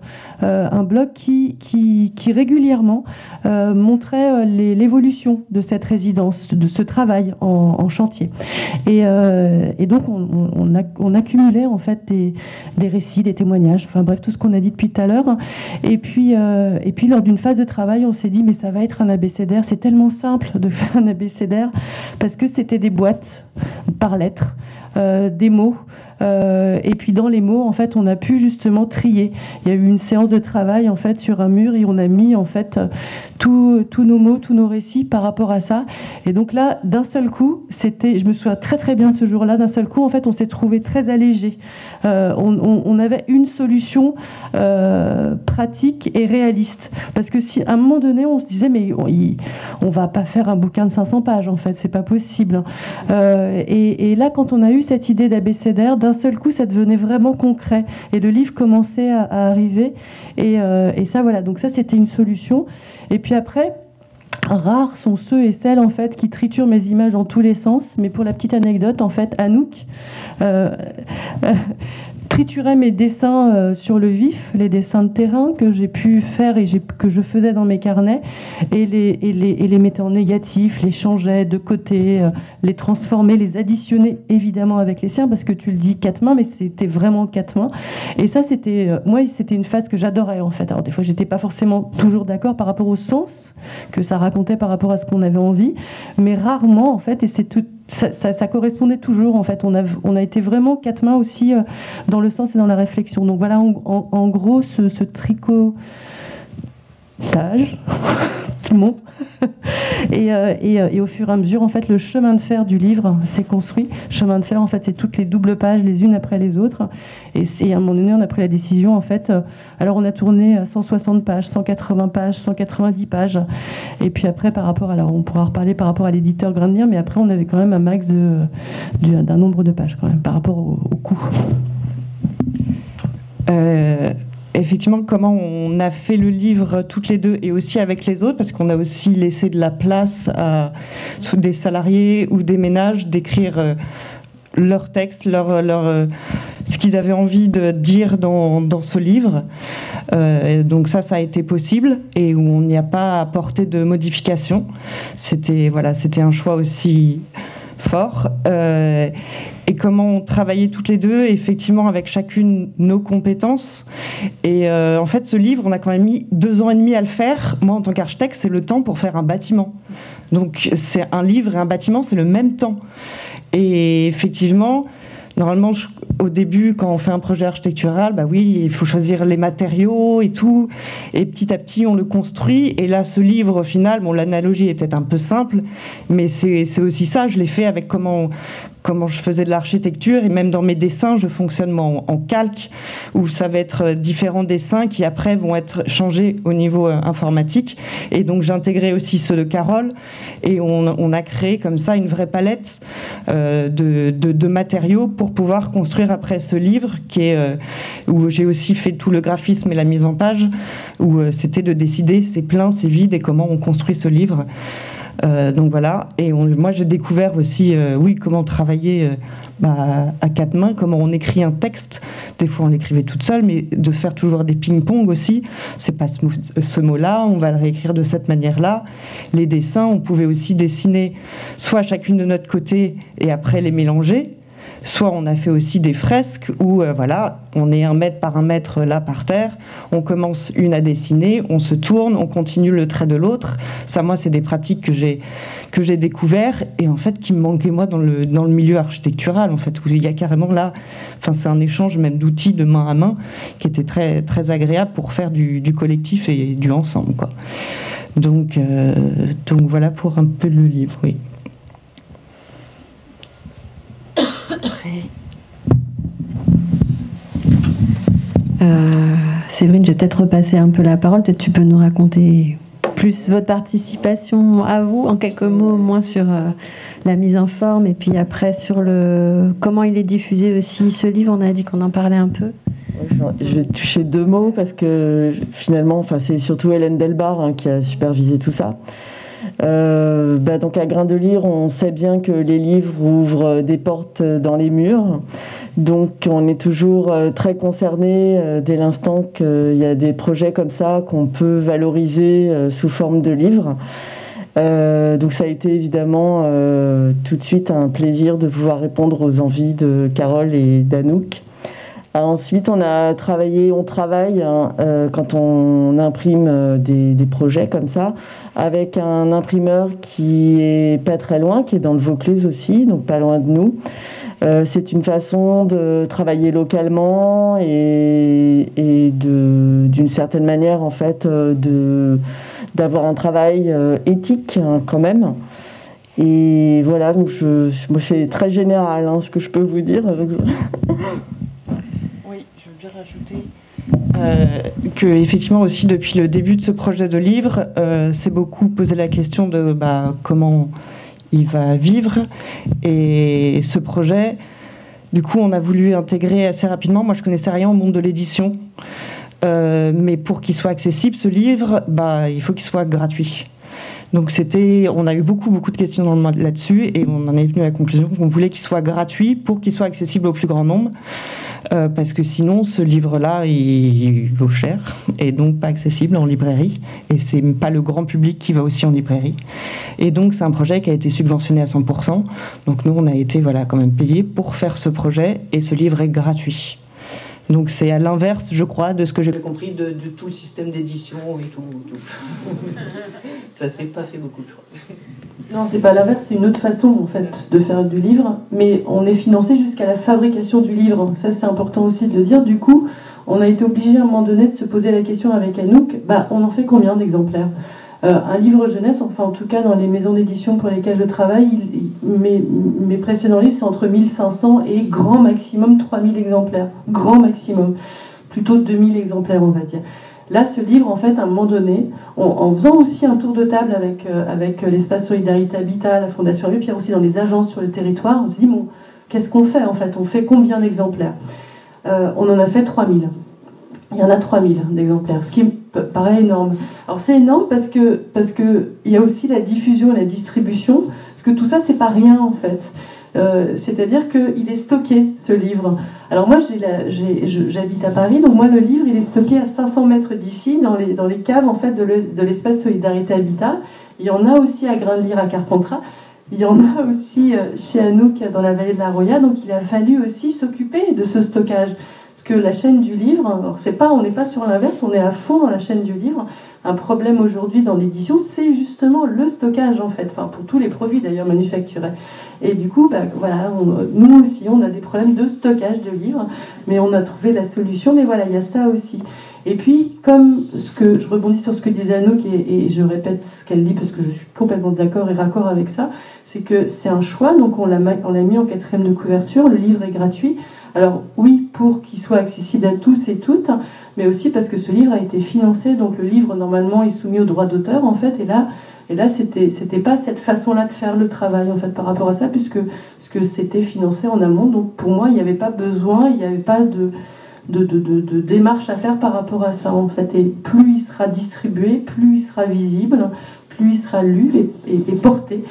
qui régulièrement montrait l'évolution de cette résidence, de ce travail en chantier. Et donc on accumulait en fait des récits, des témoignages, enfin bref, tout ce qu'on a dit depuis tout à l'heure. Et puis lors d'une phase de travail, on s'est dit mais ça va être un abécédaire, c'est tellement simple de faire un abécédaire, parce que c'était des boîtes par lettres, des mots, et puis dans les mots en fait on a pu justement trier. Il y a eu une séance de travail en fait sur un mur, et on a mis en fait tous nos mots, tous nos récits par rapport à ça. Et donc là, d'un seul coup, je me souviens très très bien de ce jour-là, d'un seul coup en fait on s'est trouvé très allégé. On avait une solution pratique et réaliste, parce que si à un moment donné on se disait mais on va pas faire un bouquin de 500 pages en fait, c'est pas possible. Et là, quand on a eu cette idée d'abécédaire, d'un seul coup ça devenait vraiment concret, et le livre commençait à arriver, et ça voilà, donc ça c'était une solution. Et puis après, rares sont ceux et celles en fait qui triturent mes images dans tous les sens. Mais pour la petite anecdote, en fait, Anouk triturait mes dessins sur le vif, les dessins de terrain que j'ai pu faire et que je faisais dans mes carnets, et les mettait en négatif, les changeait de côté, les transformait, les additionnait évidemment avec les siens, parce que tu le dis quatre mains, mais c'était vraiment quatre mains. Et ça, moi, c'était une phase que j'adorais en fait. Alors des fois, j'étais pas forcément toujours d'accord par rapport au sens que ça racontait par rapport à ce qu'on avait envie, mais rarement en fait, et c'est tout. Ça correspondait toujours en fait. On a été vraiment quatre mains aussi dans le sens et dans la réflexion. Donc voilà en gros ce tricotage qui montent. Et au fur et à mesure, en fait, le chemin de fer du livre s'est construit. Chemin de fer, en fait, c'est toutes les doubles pages, les unes après les autres. Et à un moment donné, on a pris la décision, en fait. Alors, on a tourné à 160 pages, 180 pages, 190 pages. Et puis après, alors on pourra reparler par rapport à l'éditeur Grain de Lire, mais après, on avait quand même un max d'un nombre de pages, quand même, par rapport au coût. Effectivement, comment on a fait le livre toutes les deux et aussi avec les autres, parce qu'on a aussi laissé de la place à des salariés ou des ménages d'écrire leur texte, ce qu'ils avaient envie de dire dans ce livre. Donc ça a été possible et où on n'y a pas apporté de modifications. C'était un choix aussi fort. Et comment on travaillait toutes les deux, effectivement, avec chacune nos compétences. Et en fait, ce livre, on a quand même mis 2 ans et demi à le faire. Moi, en tant qu'architecte, c'est le temps pour faire un bâtiment. Donc, c'est un livre et un bâtiment, c'est le même temps. Et effectivement, normalement, au début, quand on fait un projet architectural, bah oui, il faut choisir les matériaux et tout. Et petit à petit, on le construit. Et là, ce livre, au final, bon, l'analogie est peut-être un peu simple, mais c'est aussi ça. Je l'ai fait avec comment je faisais de l'architecture, et même dans mes dessins, je fonctionne en calque, où ça va être différents dessins qui après vont être changés au niveau informatique. Et donc j'ai intégré aussi ceux de Carole, et on a créé comme ça une vraie palette de matériaux pour pouvoir construire après ce livre, où j'ai aussi fait tout le graphisme et la mise en page, où c'était de décider c'est plein, c'est vide, et comment on construit ce livre. Donc voilà, et moi j'ai découvert aussi comment travailler à 4 mains, comment on écrit un texte. Des fois on l'écrivait toute seule, mais de faire toujours des ping-pong aussi, c'est pas ce mot-là, on va le réécrire de cette manière-là. Les dessins, on pouvait aussi dessiner soit chacune de notre côté et après les mélanger, soit on a fait aussi des fresques où on est 1 mètre par 1 mètre là par terre, on commence une à dessiner, on se tourne, on continue le trait de l'autre. Ça, moi, c'est des pratiques que j'ai découvert et en fait qui me manquaient moi dans le milieu architectural, en fait, où il y a carrément là, c'est un échange même d'outils de main à main qui était très très agréable pour faire du collectif et du ensemble, quoi. Donc voilà pour un peu le livre, oui. Séverine, je vais peut-être repasser un peu la parole. Peut-être tu peux nous raconter plus votre participation à vous, en quelques mots au moins sur la mise en forme, et puis après sur comment il est diffusé aussi ce livre. On a dit qu'on en parlait un peu. Je vais toucher 2 mots parce que finalement, c'est surtout Hélène Delbar qui a supervisé tout ça. Donc à Grain de Lire, on sait bien que les livres ouvrent des portes dans les murs. Donc on est toujours très concerné dès l'instant qu'il y a des projets comme ça qu'on peut valoriser sous forme de livres. Donc ça a été évidemment tout de suite un plaisir de pouvoir répondre aux envies de Carole et d'Anouk. Ensuite, on travaille quand on imprime des projets comme ça, avec un imprimeur qui est pas très loin, qui est dans le Vaucluse aussi, donc pas loin de nous. C'est une façon de travailler localement et d'une certaine manière, en fait, d'avoir un travail éthique quand même. Et voilà, donc moi c'est très général ce que je peux vous dire. Rajouter que effectivement aussi depuis le début de ce projet de livre, c'est beaucoup posé la question de comment il va vivre, et ce projet, du coup, on a voulu intégrer assez rapidement. Moi, je connaissais rien au monde de l'édition, mais pour qu'il soit accessible, ce livre, il faut qu'il soit gratuit. Donc on a eu beaucoup de questions là-dessus, et on en est venu à la conclusion qu'on voulait qu'il soit gratuit pour qu'il soit accessible au plus grand nombre, parce que sinon ce livre-là il vaut cher et donc pas accessible en librairie, et c'est pas le grand public qui va aussi en librairie. Et donc c'est un projet qui a été subventionné à 100%. Donc nous on a été quand même payés pour faire ce projet, et ce livre est gratuit. Donc c'est à l'inverse, je crois, de ce que j'ai compris de tout le système d'édition et tout. Ça s'est pas fait beaucoup, je crois. Non, c'est pas l'inverse, c'est une autre façon en fait de faire du livre, mais on est financé jusqu'à la fabrication du livre. Ça, c'est important aussi de le dire. Du coup, on a été obligé à un moment donné de se poser la question avec Anouk, on en fait combien d'exemplaires ? Un livre jeunesse, enfin en tout cas dans les maisons d'édition pour lesquelles je travaille, mes précédents livres, c'est entre 1500 et grand maximum 3000 exemplaires. Grand maximum. Plutôt 2000 exemplaires, on va dire. Là, ce livre, en fait, à un moment donné, en faisant aussi un tour de table avec l'Espace Solidarité Habitat, la Fondation Abbé Pierre, aussi dans les agences sur le territoire, on se dit, bon, qu'est-ce qu'on fait en fait? On fait combien d'exemplaires? On en a fait 3000. Il y en a 3000 d'exemplaires, ce qui me paraît énorme. Alors c'est énorme parce que il y a aussi la diffusion et la distribution, parce que tout ça, c'est pas rien en fait. C'est-à-dire qu'il est stocké, ce livre. Alors moi, j'habite à Paris, donc moi, le livre, il est stocké à 500 mètres d'ici, dans les caves en fait, de l'Espace Solidarité Habitat. Il y en a aussi à Grain-de-Lire, à Carpentras. Il y en a aussi chez Anouk, dans la vallée de la Roya. Donc il a fallu aussi s'occuper de ce stockage. Parce que la chaîne du livre, alors on n'est pas sur l'inverse, on est à fond dans la chaîne du livre. Un problème aujourd'hui dans l'édition, c'est justement le stockage en fait, enfin pour tous les produits d'ailleurs manufacturés. Et du coup, voilà, nous aussi, on a des problèmes de stockage de livres, mais on a trouvé la solution. Mais voilà, il y a ça aussi. Et puis, comme je rebondis sur ce que disait Anouk et je répète ce qu'elle dit parce que je suis complètement d'accord et raccord avec ça, c'est que c'est un choix. Donc on l'a mis en 4e de couverture. Le livre est gratuit. Alors oui, pour qu'il soit accessible à tous et toutes, mais aussi parce que ce livre a été financé, donc le livre normalement est soumis aux droits d'auteur en fait, et là c'était pas cette façon-là de faire le travail en fait par rapport à ça, puisque c'était financé en amont, donc pour moi il n'y avait pas besoin, il n'y avait pas de démarche à faire par rapport à ça en fait, et plus il sera distribué, plus il sera visible, plus il sera lu et porté,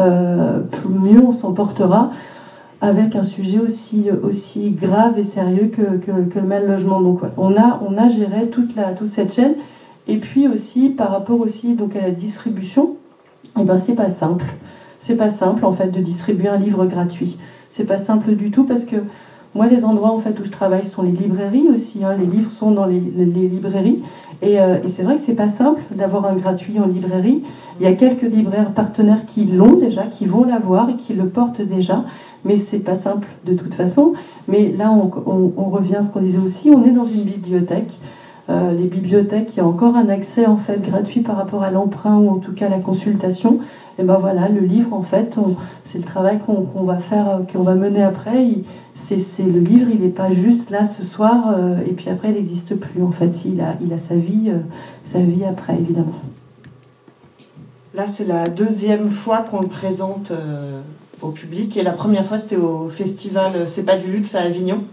mieux on s'en portera, avec un sujet aussi grave et sérieux que le mal logement. Donc ouais, on a géré toute cette chaîne. Et puis aussi, par rapport aussi donc à la distribution, eh ben, c'est pas simple. C'est pas simple en fait de distribuer un livre gratuit. C'est pas simple du tout parce que moi, les endroits en fait où je travaille sont les librairies aussi. Hein. Les livres sont dans les librairies. Et c'est vrai que c'est pas simple d'avoir un gratuit en librairie. Il y a quelques libraires partenaires qui l'ont déjà, qui vont l'avoir et qui le portent déjà. Mais c'est pas simple de toute façon. Mais là, on revient à ce qu'on disait aussi. On est dans une bibliothèque. Les bibliothèques, il y a encore un accès en fait gratuit par rapport à l'emprunt ou en tout cas à la consultation. Et ben voilà, le livre en fait, c'est le travail qu'on va faire, qu'on va mener après. Le livre, il n'est pas juste là ce soir et puis après il n'existe plus. En fait, il a sa vie après évidemment. Là, c'est la 2e fois qu'on le présente au public et la première fois c'était au festival C'est pas du luxe à Avignon.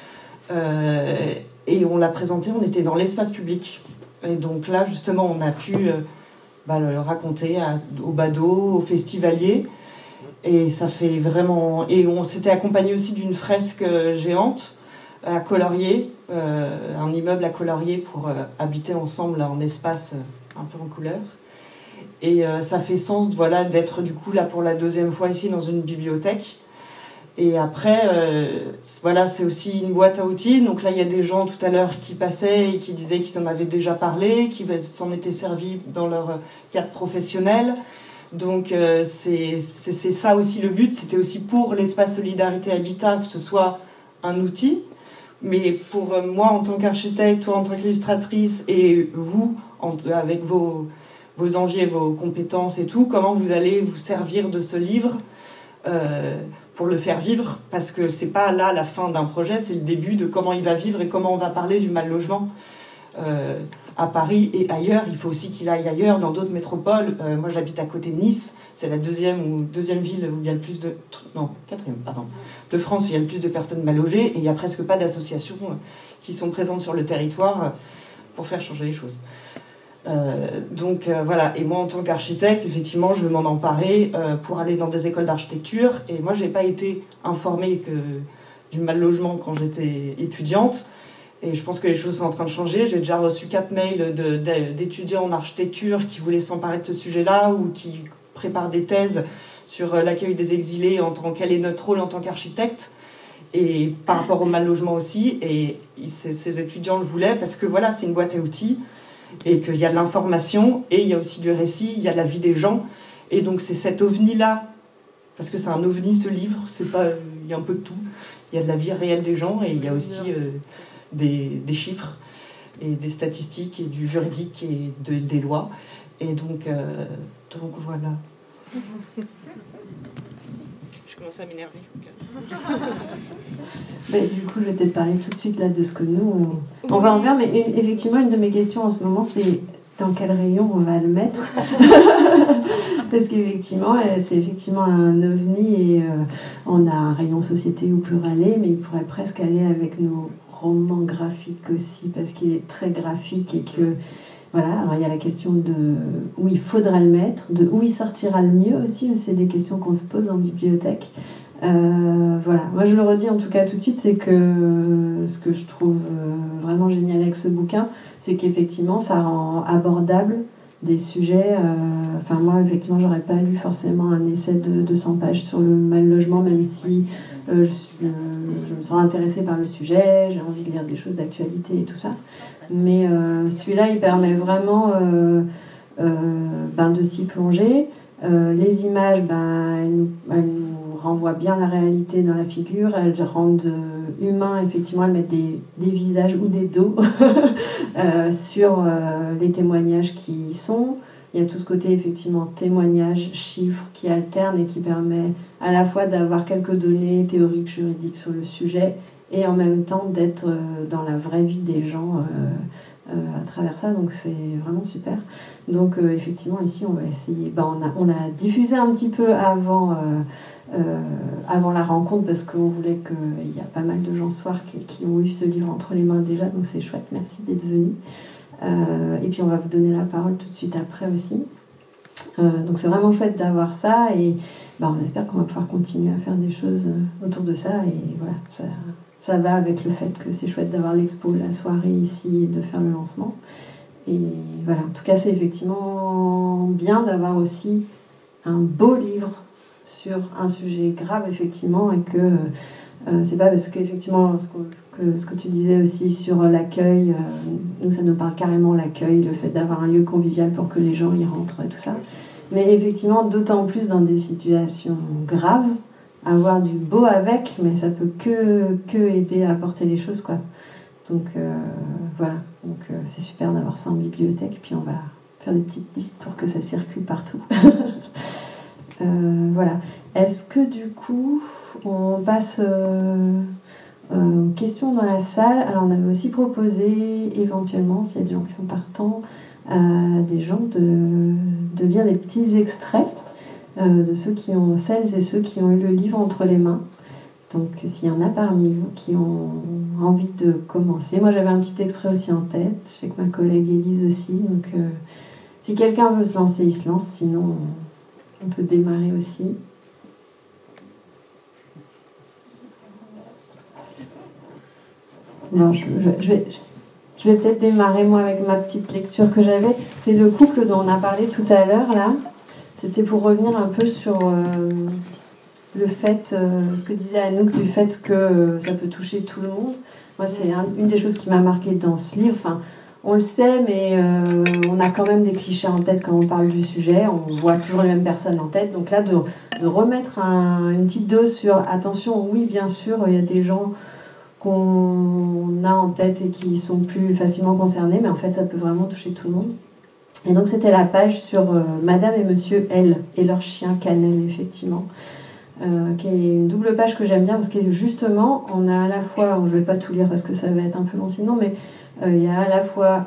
Et on l'a présenté, on était dans l'espace public. Et donc là, justement, on a pu le raconter aux badauds, aux festivaliers. Et ça fait vraiment... Et on s'était accompagné aussi d'une fresque géante à Colorier, un immeuble à Colorier pour habiter ensemble en espace un peu en couleur. Et ça fait sens d'être du coup là pour la 2e fois ici dans une bibliothèque. Et après, c'est aussi une boîte à outils. Donc là, il y a des gens tout à l'heure qui passaient et qui disaient qu'ils en avaient déjà parlé, qui s'en étaient servis dans leur cadre professionnel. Donc c'est ça aussi le but. C'était aussi pour l'espace Solidarité Habitat que ce soit un outil. Mais pour moi, en tant qu'architecte, toi en tant qu'illustratrice, et vous, avec vos envies et vos compétences et tout, comment vous allez vous servir de ce livre pour le faire vivre, parce que c'est pas là la fin d'un projet, c'est le début de comment il va vivre et comment on va parler du mal logement à Paris et ailleurs. Il faut aussi qu'il aille ailleurs, dans d'autres métropoles. Moi, j'habite à côté de Nice, c'est la deuxième ville où il y a le plus de... Non, 4e, pardon. De France où il y a le plus de personnes mal logées, et il n'y a presque pas d'associations qui sont présentes sur le territoire pour faire changer les choses. Voilà, et moi en tant qu'architecte, effectivement, je veux m'en emparer pour aller dans des écoles d'architecture. Et moi, j'ai pas été informée du mal logement quand j'étais étudiante, et je pense que les choses sont en train de changer. J'ai déjà reçu 4 mails d'étudiants en architecture qui voulaient s'emparer de ce sujet-là ou qui préparent des thèses sur l'accueil des exilés, quel est notre rôle en tant qu'architecte, et par rapport au mal logement aussi. Et ces étudiants le voulaient parce que voilà, c'est une boîte à outils, et qu'il y a de l'information, et il y a aussi du récit, il y a de la vie des gens. Et donc c'est cet ovni-là, parce que c'est un ovni ce livre, il y a un peu de tout. Il y a de la vie réelle des gens, et il y a aussi des chiffres, et des statistiques, et du juridique, et des lois. Et donc voilà. Je commence à m'énerver. Du coup, je vais peut-être parler tout de suite là de ce que nous on va en faire, mais effectivement, une de mes questions en ce moment, c'est dans quel rayon on va le mettre. Parce qu'effectivement, c'est effectivement un ovni et on a un rayon société ou pluralé, mais il pourrait presque aller avec nos romans graphiques aussi, parce qu'il est très graphique et que voilà, alors il y a la question de où il faudra le mettre, de où il sortira le mieux aussi, c'est des questions qu'on se pose en bibliothèque. Voilà, moi je le redis en tout cas tout de suite, c'est que ce que je trouve vraiment génial avec ce bouquin, c'est qu'effectivement ça rend abordable des sujets. Enfin, moi effectivement, j'aurais pas lu forcément un essai de 200 pages sur le mal logement, même si je me sens intéressée par le sujet, j'ai envie de lire des choses d'actualité et tout ça. Mais celui-là, il permet vraiment de s'y plonger. Les images, elles nous renvoient bien la réalité dans la figure, elles rendent humains, effectivement, elles mettent des visages ou des dos sur les témoignages qui y sont. Il y a tout ce côté, effectivement, témoignages, chiffres qui alternent et qui permet à la fois d'avoir quelques données théoriques, juridiques sur le sujet et en même temps d'être dans la vraie vie des gens à travers ça, donc c'est vraiment super. Donc effectivement ici on va essayer, on a diffusé un petit peu avant la rencontre parce qu'on voulait qu'il y a pas mal de gens ce soir qui ont eu ce livre entre les mains déjà, donc c'est chouette, merci d'être venus. Et puis on va vous donner la parole tout de suite après aussi. Donc c'est vraiment chouette d'avoir ça et on espère qu'on va pouvoir continuer à faire des choses autour de ça et voilà, ça va avec le fait que c'est chouette d'avoir l'expo, la soirée ici et de faire le lancement. Et voilà, en tout cas c'est effectivement bien d'avoir aussi un beau livre sur un sujet grave effectivement et que c'est pas parce qu'effectivement ce que tu disais aussi sur l'accueil, nous ça nous parle carrément l'accueil, le fait d'avoir un lieu convivial pour que les gens y rentrent et tout ça. Mais effectivement d'autant plus dans des situations graves, avoir du beau avec, mais ça peut que aider à apporter les choses quoi. Donc voilà, donc c'est super d'avoir ça en bibliothèque, puis on va faire des petites listes pour que ça circule partout. Voilà. Est-ce que du coup on passe aux questions dans la salle? Alors on avait aussi proposé éventuellement, s'il y a des gens qui sont partants, des gens de lire des petits extraits de celles et ceux qui ont eu le livre entre les mains. Donc s'il y en a parmi vous qui ont envie de commencer. Moi j'avais un petit extrait aussi en tête, je sais que ma collègue Élise aussi, donc si quelqu'un veut se lancer, il se lance, sinon on peut démarrer aussi. Non, je vais peut-être démarrer moi avec ma petite lecture que j'avais. C'est le couple dont on a parlé tout à l'heure là. C'était pour revenir un peu sur le fait, ce que disait Anouk, du fait que ça peut toucher tout le monde. Moi, c'est une des choses qui m'a marquée dans ce livre. Enfin, on le sait, mais on a quand même des clichés en tête quand on parle du sujet. On voit toujours les mêmes personnes en tête. Donc là, de remettre une petite dose sur attention, oui, bien sûr, il y a des gens qu'on a en tête et qui sont plus facilement concernés, mais en fait, ça peut vraiment toucher tout le monde. Et donc, c'était la page sur Madame et Monsieur L et leur chien Cannelle, effectivement. Qui est une double page que j'aime bien parce que justement on a à la fois, je ne vais pas tout lire parce que ça va être un peu long sinon, mais il y a à la fois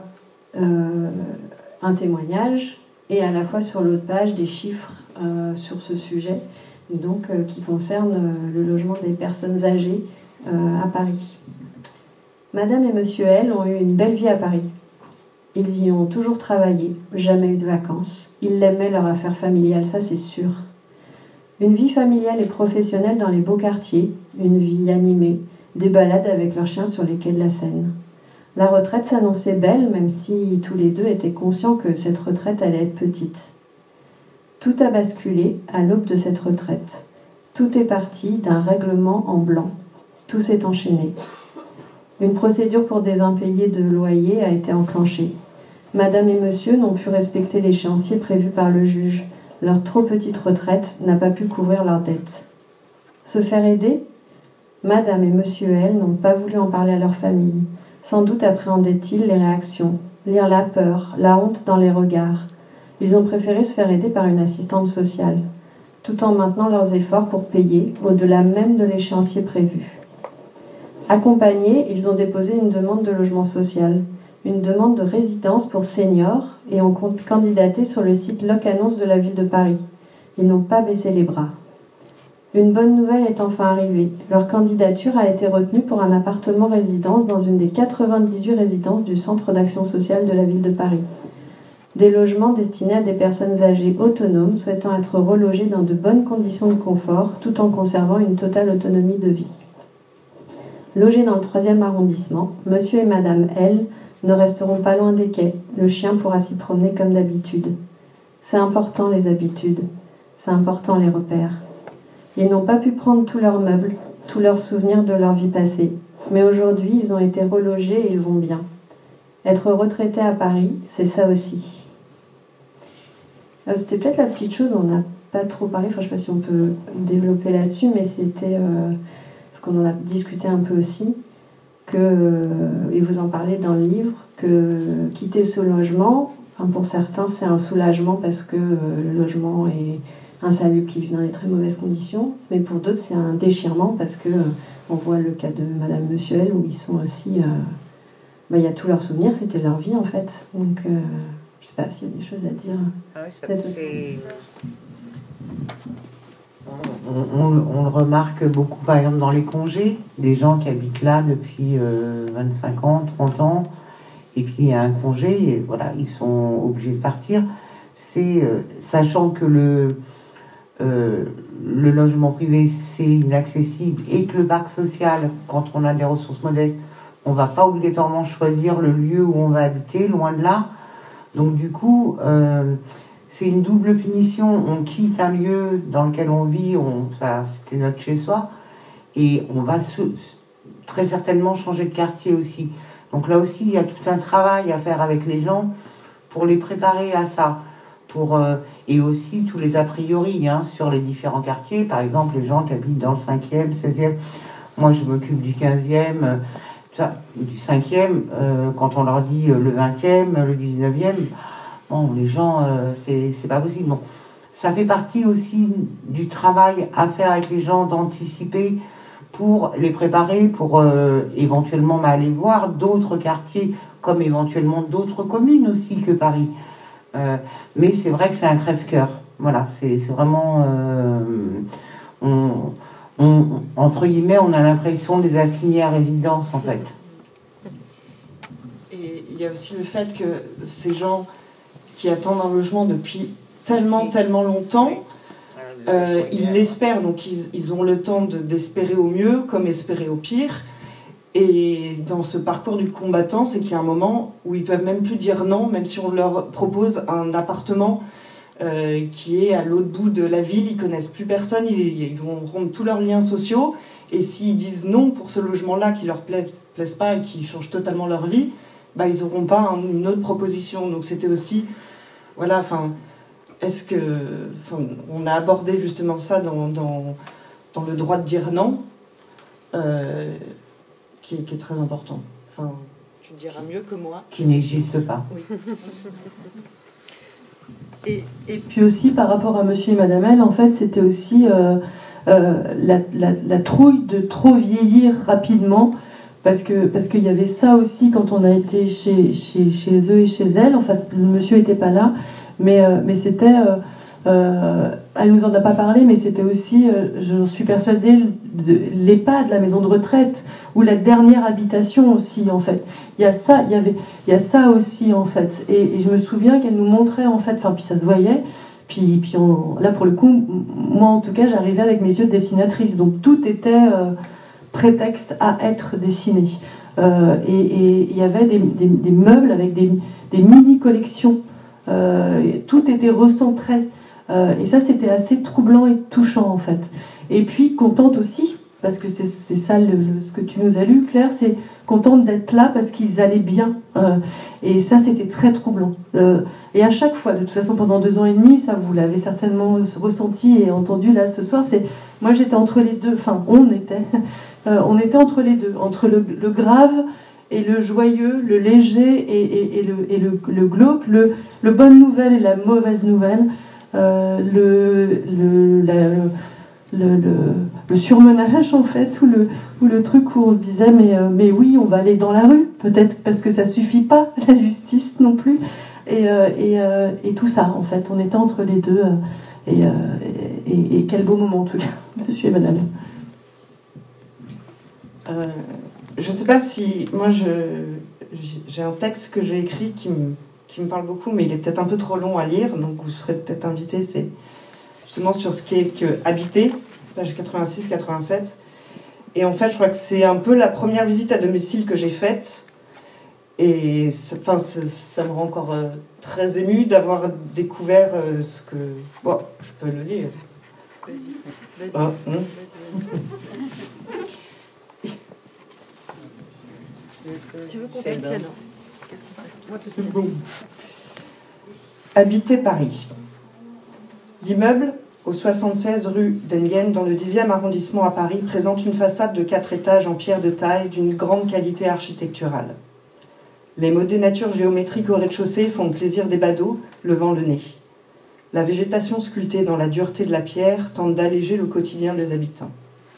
un témoignage et à la fois sur l'autre page des chiffres sur ce sujet donc, qui concerne le logement des personnes âgées à Paris. Madame et Monsieur L ont eu une belle vie à Paris. Ils y ont toujours travaillé, jamais eu de vacances. Ils l'aimaient leur affaire familiale, ça c'est sûr. Une vie familiale et professionnelle dans les beaux quartiers, une vie animée, des balades avec leurs chiens sur les quais de la Seine. La retraite s'annonçait belle, même si tous les deux étaient conscients que cette retraite allait être petite. Tout a basculé à l'aube de cette retraite. Tout est parti d'un règlement en blanc. Tout s'est enchaîné. Une procédure pour des impayés de loyer a été enclenchée. Madame et Monsieur n'ont pu respecter l'échéancier prévu par le juge. Leur trop petite retraite n'a pas pu couvrir leurs dettes. Se faire aider ? Madame et Monsieur L n'ont pas voulu en parler à leur famille. Sans doute appréhendaient-ils les réactions, lire la peur, la honte dans les regards. Ils ont préféré se faire aider par une assistante sociale, tout en maintenant leurs efforts pour payer, au-delà même de l'échéancier prévu. Accompagnés, ils ont déposé une demande de logement social, une demande de résidence pour seniors et ont candidaté sur le site Locannonce de la ville de Paris. Ils n'ont pas baissé les bras. Une bonne nouvelle est enfin arrivée. Leur candidature a été retenue pour un appartement-résidence dans une des 98 résidences du Centre d'action sociale de la ville de Paris. Des logements destinés à des personnes âgées autonomes souhaitant être relogées dans de bonnes conditions de confort tout en conservant une totale autonomie de vie. Logés dans le 3e arrondissement, monsieur et madame L ne resteront pas loin des quais. Le chien pourra s'y promener comme d'habitude. C'est important les habitudes, c'est important les repères. Ils n'ont pas pu prendre tous leurs meubles, tous leurs souvenirs de leur vie passée. Mais aujourd'hui, ils ont été relogés et ils vont bien. Être retraité à Paris, c'est ça aussi. C'était peut-être la petite chose, on n'a pas trop parlé, enfin, je ne sais pas si on peut développer là-dessus, mais c'était ce qu'on en a discuté un peu aussi, et vous en parlez dans le livre, que quitter ce logement, enfin, pour certains, c'est un soulagement parce que le logement est insalubre, qui vit dans des très mauvaises conditions, mais pour d'autres, c'est un déchirement parce que on voit le cas de Madame Monsieur L, où ils sont aussi... il y a tous leurs souvenirs, c'était leur vie en fait. Donc, je ne sais pas s'il y a des choses à dire. On le remarque beaucoup, par exemple, dans les congés, des gens qui habitent là depuis 25 ans, 30 ans, et puis il y a un congé, et voilà, ils sont obligés de partir. C'est sachant que le logement privé, c'est inaccessible, et que le parc social, quand on a des ressources modestes, on ne va pas obligatoirement choisir le lieu où on va habiter, loin de là. Donc du coup, c'est une double punition. On quitte un lieu dans lequel on vit, c'était notre chez-soi, et on va très certainement changer de quartier aussi. Donc là aussi, il y a tout un travail à faire avec les gens pour les préparer à ça. Et aussi tous les a priori sur les différents quartiers. Par exemple, les gens qui habitent dans le 5e, 16e. Moi, je m'occupe du 15e. Du 5e, quand on leur dit le 20e, le 19e, bon, les gens, c'est pas possible. Bon, ça fait partie aussi du travail à faire avec les gens, d'anticiper pour les préparer, pour éventuellement aller voir d'autres quartiers, comme éventuellement d'autres communes aussi que Paris. Mais c'est vrai que c'est un crève-cœur. Voilà, c'est vraiment... entre guillemets, on a l'impression de les assigner à résidence, en fait. Et il y a aussi le fait que ces gens qui attendent un logement depuis tellement longtemps, ils l'espèrent, donc ils ont le temps d'espérer au mieux, comme espérer au pire. Et dans ce parcours du combattant, c'est qu'il y a un moment où ils peuvent même plus dire non, même si on leur propose un appartement qui est à l'autre bout de la ville, ils connaissent plus personne, ils vont rompre tous leurs liens sociaux, et s'ils disent non pour ce logement-là qui leur plaise pas et qui change totalement leur vie, ils n'auront pas une autre proposition. Donc c'était aussi, voilà, enfin, on a abordé justement ça dans le droit de dire non, qui est très important. Enfin, tu diras mieux que moi. Qui n'existe pas. Oui. Et puis aussi par rapport à monsieur et madame L, en fait, c'était aussi la trouille de trop vieillir rapidement, parce qu'il y avait ça aussi quand on a été chez eux et chez elle. En fait, le monsieur n'était pas là, mais c'était... elle nous en a pas parlé, mais c'était aussi, j'en suis persuadée, l'EHPAD, la maison de retraite, ou la dernière habitation aussi, en fait. Il y a ça aussi, en fait. Et je me souviens qu'elle nous montrait, en fait, puis ça se voyait, puis là, pour le coup, moi, en tout cas, j'arrivais avec mes yeux de dessinatrice, donc tout était prétexte à être dessiné. Et il y avait des meubles avec des mini-collections. Tout était recentré. Et ça, c'était assez troublant et touchant, en fait. Et puis, contente aussi, parce que c'est ça ce que tu nous as lu, Claire, c'est contente d'être là parce qu'ils allaient bien. Et ça, c'était très troublant. Et à chaque fois, de toute façon, pendant 2 ans et demi, ça, vous l'avez certainement ressenti et entendu là ce soir, moi, j'étais entre les deux, enfin, on était entre les deux, entre le grave et le joyeux, le léger et le glauque, le bonne nouvelle et la mauvaise nouvelle, le surmenage en fait, ou le truc où on se disait mais oui, on va aller dans la rue, peut-être parce que ça suffit pas, la justice non plus, et tout ça en fait, on était entre les deux, et quel beau moment en tout cas, monsieur et madame. Je ne sais pas si... Moi, j'ai un texte que j'ai écrit qui me parle beaucoup, mais il est peut-être un peu trop long à lire, donc vous serez peut-être invité. C'est justement sur ce qui est que habiter, page 86-87. Et en fait, je crois que c'est un peu la première visite à domicile que j'ai faite. Et ça me rend encore très émue d'avoir découvert ce que... Bon, je peux le lire. Vas-y. Ah, Tu veux qu'on t'en tienne? C'est bon. Habiter Paris. L'immeuble, au 76 rue d'Enghien, dans le 10e arrondissement à Paris, présente une façade de 4 étages en pierre de taille d'une grande qualité architecturale. Les mots des natures géométriques au rez-de-chaussée font le plaisir des badauds, levant le nez. La végétation sculptée dans la dureté de la pierre tente d'alléger le quotidien des habitants.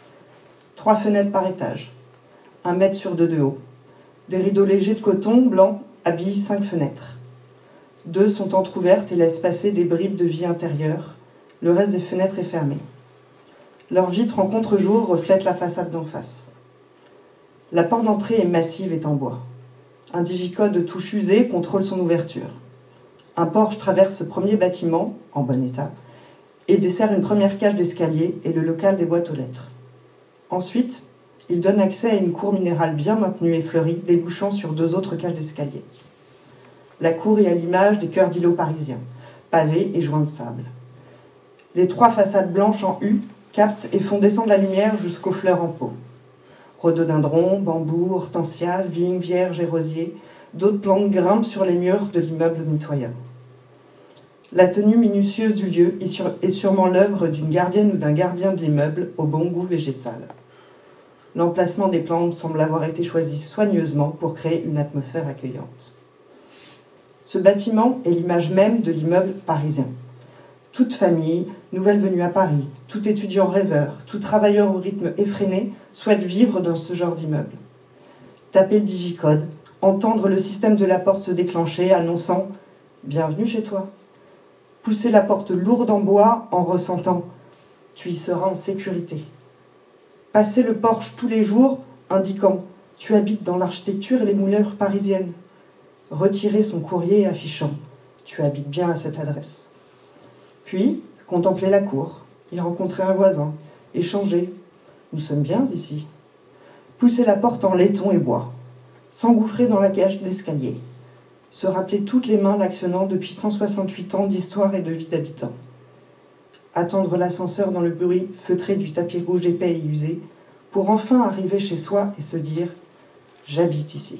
3 fenêtres par étage, 1 mètre sur 2 de haut. Des rideaux légers de coton blanc habillent 5 fenêtres. 2 sont entr'ouvertes et laissent passer des bribes de vie intérieure. Le reste des fenêtres est fermé. Leurs vitres en contre-jour reflètent la façade d'en face. La porte d'entrée est massive et en bois. Un digicode de touche usée contrôle son ouverture. Un porche traverse ce premier bâtiment, en bon état, et dessert une première cage d'escalier et le local des boîtes aux lettres. Ensuite, il donne accès à une cour minérale bien maintenue et fleurie, débouchant sur 2 autres cages d'escalier. La cour est à l'image des cœurs d'îlots parisiens, pavés et joints de sable. Les 3 façades blanches en U captent et font descendre la lumière jusqu'aux fleurs en pot. Rhododendrons, bambous, hortensias, vignes, vierges et rosiers, d'autres plantes grimpent sur les murs de l'immeuble mitoyen. La tenue minutieuse du lieu est sûrement l'œuvre d'une gardienne ou d'un gardien de l'immeuble au bon goût végétal. L'emplacement des plantes semble avoir été choisi soigneusement pour créer une atmosphère accueillante. Ce bâtiment est l'image même de l'immeuble parisien. Toute famille, nouvelle venue à Paris, tout étudiant rêveur, tout travailleur au rythme effréné souhaite vivre dans ce genre d'immeuble. Taper le digicode, entendre le système de la porte se déclencher, annonçant « Bienvenue chez toi ». Pousser la porte lourde en bois en ressentant « Tu y seras en sécurité ». Passer le porche tous les jours, indiquant « Tu habites dans l'architecture et les moulures parisiennes ». Retirer son courrier affichant « Tu habites bien à cette adresse ». Puis, contempler la cour, y rencontrer un voisin, échanger « Nous sommes bien ici ». Pousser la porte en laiton et bois, s'engouffrer dans la cage d'escalier, se rappeler toutes les mains l'actionnant depuis 168 ans d'histoire et de vie d'habitants. Attendre l'ascenseur dans le bruit feutré du tapis rouge épais et usé, pour enfin arriver chez soi et se dire « J'habite ici ».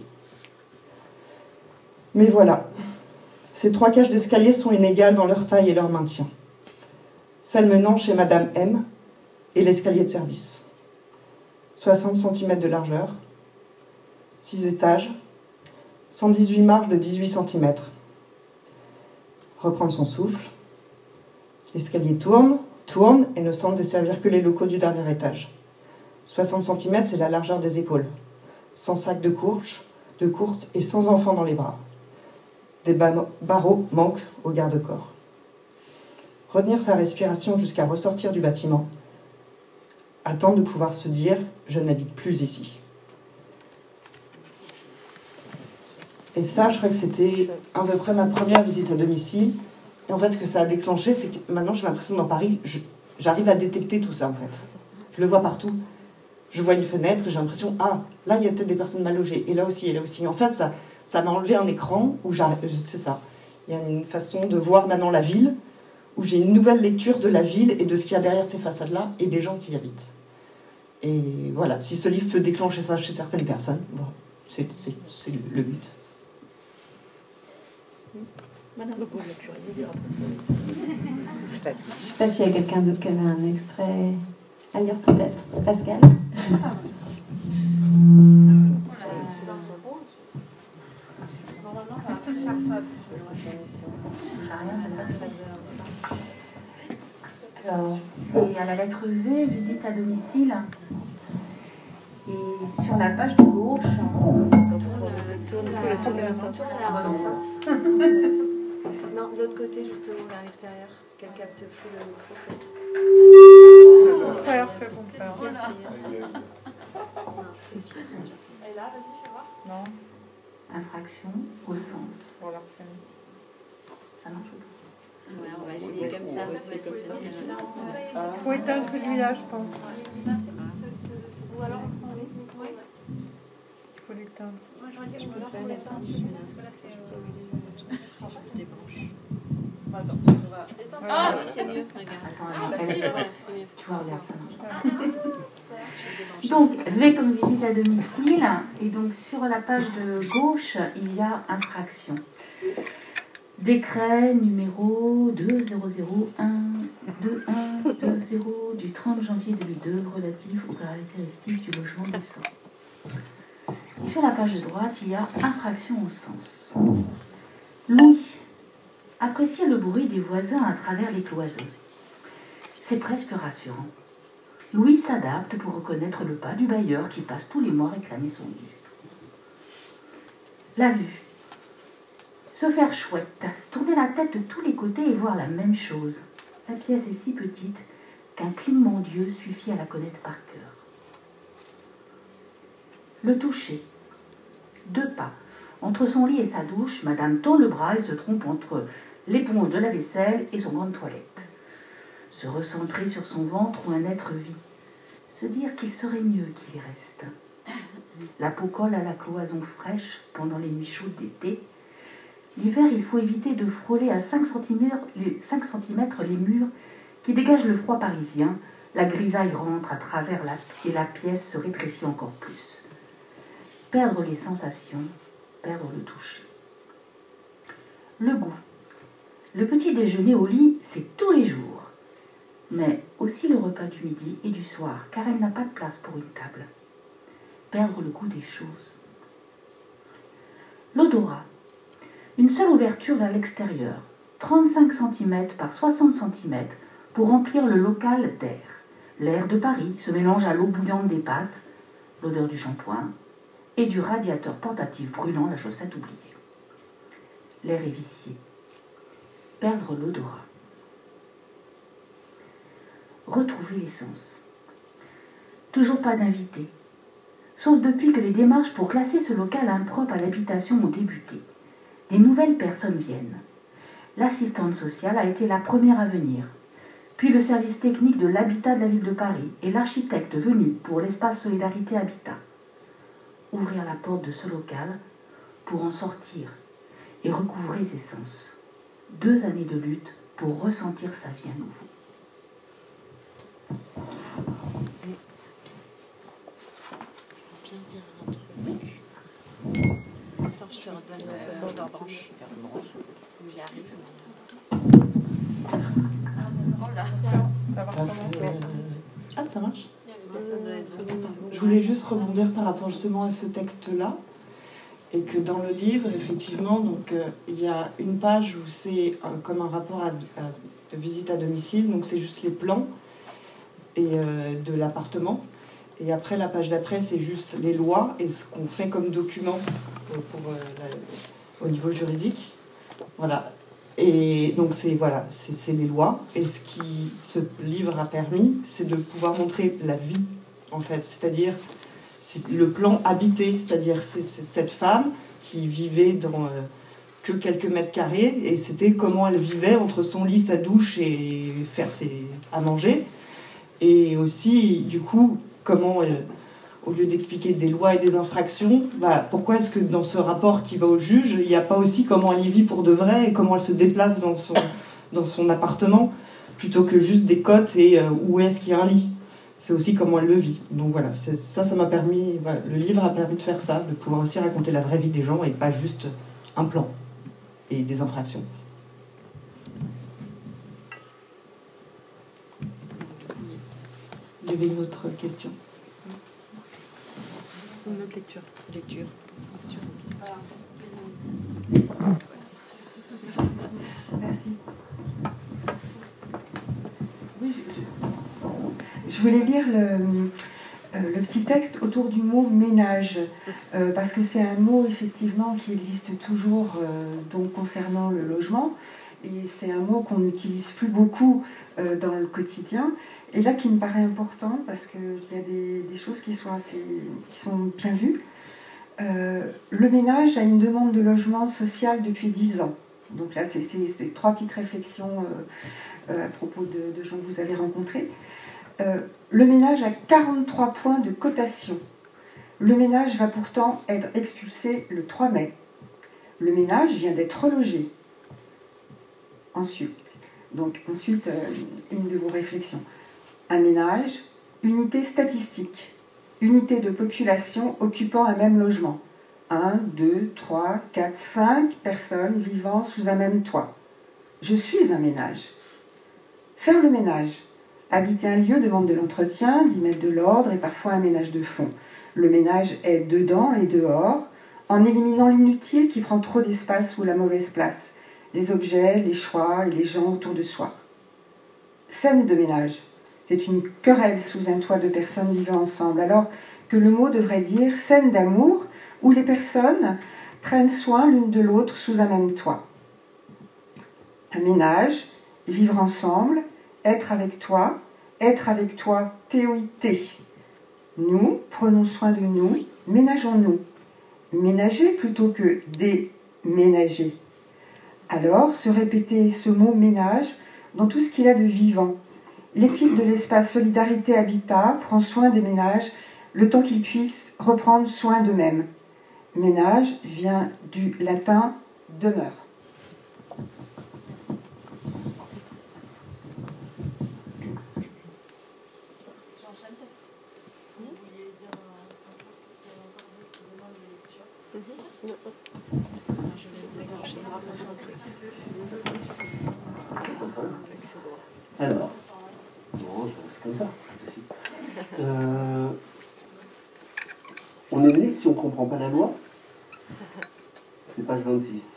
Mais voilà, ces 3 cages d'escalier sont inégales dans leur taille et leur maintien. Celle menant chez Madame M et l'escalier de service. 60 cm de largeur, 6 étages, 118 marches de 18 cm. Reprendre son souffle. L'escalier tourne et ne semble desservir que les locaux du dernier étage. 60 cm, c'est la largeur des épaules. Sans sac de course et sans enfant dans les bras. Des barreaux manquent au garde-corps. Retenir sa respiration jusqu'à ressortir du bâtiment. Attendre de pouvoir se dire « Je n'habite plus ici ». Et ça, je crois que c'était à peu près ma première visite à domicile. Et en fait, ce que ça a déclenché, c'est que maintenant, j'ai l'impression que dans Paris, j'arrive à détecter tout ça, en fait. Je le vois partout. Je vois une fenêtre, j'ai l'impression, ah, là, il y a peut-être des personnes mal logées. Et là aussi, et là aussi. En fait, ça m'a enlevé un écran où c'est ça. Il y a une façon de voir maintenant la ville, où j'ai une nouvelle lecture de la ville et de ce qu'il y a derrière ces façades-là et des gens qui y habitent. Et voilà, si ce livre peut déclencher ça chez certaines personnes, bon, c'est le but. Je ne sais pas s'il y a quelqu'un d'autre qui avait un extrait à lire peut-être. Pascal. domicile. Et sur la page de gauche, tourne l'enceinte. Non, de l'autre côté, justement, vers l'extérieur. Qu'elle capte plus le micro, peut-être. Contraire, fais contraire. Non, c'est pire. Et là, vas-y, fais voir. Non. infraction au sens. Pour l'harcèlement. Ça marche ou pas? Ouais, on va essayer comme ça. Il faut éteindre celui-là, je pense. Ou alors, il faut l'éteindre. moi, j'aurais dit, je peux l'éteindre celui-là. Parce que là, c'est. Ah oui, c'est mieux. Regarde. Si, ouais, c'est mieux. Tu vois, regarde, ça marche. Donc, V comme visite à domicile. Et donc, sur la page de gauche, il y a infraction. Décret numéro 2001-2120 du 30 janvier 2002 relatif aux caractéristiques du logement décent. Et sur la page de droite, il y a infraction au sens. Louis appréciait le bruit des voisins à travers les cloisons. C'est presque rassurant. Louis s'adapte pour reconnaître le pas du bailleur qui passe tous les mois réclamer son dû. La vue. Se faire chouette, tourner la tête de tous les côtés et voir la même chose. La pièce est si petite qu'un clignement d'yeux suffit à la connaître par cœur. Le toucher. 2 pas. Entre son lit et sa douche, Madame tourne le bras et se trompe entre l'éponge de la vaisselle et son grande toilette. Se recentrer sur son ventre où un être vit. Se dire qu'il serait mieux qu'il y reste. La peau colle à la cloison fraîche pendant les nuits chaudes d'été. L'hiver, il faut éviter de frôler à 5 cm les murs qui dégagent le froid parisien. La grisaille rentre à travers et la pièce se rétrécit encore plus. Perdre les sensations, perdre le toucher. Le goût. Le petit déjeuner au lit, c'est tous les jours. Mais aussi le repas du midi et du soir, car elle n'a pas de place pour une table. Perdre le goût des choses. L'odorat. Une seule ouverture vers l'extérieur, 35 cm par 60 cm, pour remplir le local d'air. L'air de Paris se mélange à l'eau bouillante des pâtes, l'odeur du shampoing et du radiateur portatif brûlant la chaussette oubliée. L'air est vicié. Perdre l'odorat. Retrouver l'essence. Toujours pas d'invité, sauf depuis que les démarches pour classer ce local impropre à l'habitation ont débuté. Les nouvelles personnes viennent. L'assistante sociale a été la première à venir, puis le service technique de l'habitat de la ville de Paris et l'architecte venu pour l'espace Solidarité Habitat. Ouvrir la porte de ce local pour en sortir et recouvrer ses sens. 2 années de lutte pour ressentir sa vie à nouveau. Attends, je te redonne le branche. Il arrive. Oh là. Ça va recommencer. Ah, ça marche. Ça doit être. Je voulais juste rebondir par rapport justement à ce texte-là. Et que dans le livre, effectivement, donc, il y a une page où c'est comme un rapport de visite à domicile. Donc c'est juste les plans et, de l'appartement. Et après, la page d'après, c'est juste les lois et ce qu'on fait comme document au niveau juridique. Voilà. Et donc, c'est les lois. Et ce qui ce livre a permis, c'est de pouvoir montrer la vie, en fait. C'est-à-dire, c'est le plan habité. C'est-à-dire, c'est cette femme qui vivait dans que quelques mètres carrés. Et c'était comment elle vivait entre son lit, sa douche et faire à manger. Et aussi, du coup, comment, au lieu d'expliquer des lois et des infractions, pourquoi est-ce que dans ce rapport qui va au juge, il n'y a pas aussi comment elle y vit pour de vrai et comment elle se déplace dans son appartement, plutôt que juste des cotes et où est-ce qu'il y a un lit. C'est aussi comment elle le vit. Donc voilà, ça m'a permis, le livre a permis de faire ça, de pouvoir aussi raconter la vraie vie des gens et pas juste un plan et des infractions. Il y avait une autre question. Une autre lecture. Lecture. Merci. Oui, Je voulais lire le petit texte autour du mot ménage, parce que c'est un mot effectivement qui existe toujours donc concernant le logement, et c'est un mot qu'on n'utilise plus beaucoup dans le quotidien, et là qui me paraît important parce qu'il y a des choses qui sont bien vues. Le ménage a une demande de logement social depuis 10 ans. Donc là, c'est 3 petites réflexions à propos de gens que vous avez rencontrés. Le ménage a 43 points de cotation. Le ménage va pourtant être expulsé le 3 mai. Le ménage vient d'être relogé. Ensuite, une de vos réflexions. Un ménage, unité statistique, unité de population occupant un même logement. 1, 2, 3, 4, 5 personnes vivant sous un même toit. Je suis un ménage. Faire le ménage. Habiter un lieu demande de l'entretien, d'y mettre de l'ordre et parfois un ménage de fond. Le ménage est dedans et dehors, en éliminant l'inutile qui prend trop d'espace ou la mauvaise place, les objets, les choix et les gens autour de soi. Scène de ménage. C'est une querelle sous un toit de personnes vivant ensemble, alors que le mot devrait dire scène d'amour où les personnes prennent soin l'une de l'autre sous un même toit. Un ménage, vivre ensemble, être avec toi, TOIT. Nous, prenons soin de nous, ménageons-nous. Ménager plutôt que déménager. Alors, se répéter ce mot ménage dans tout ce qu'il a de vivant. L'équipe de l'espace Solidarité Habitat prend soin des ménages le temps qu'ils puissent reprendre soin d'eux-mêmes. Ménage vient du latin demeure. Alors, bon, je reste comme ça. On est nul si on ne comprend pas la loi. C'est page 26.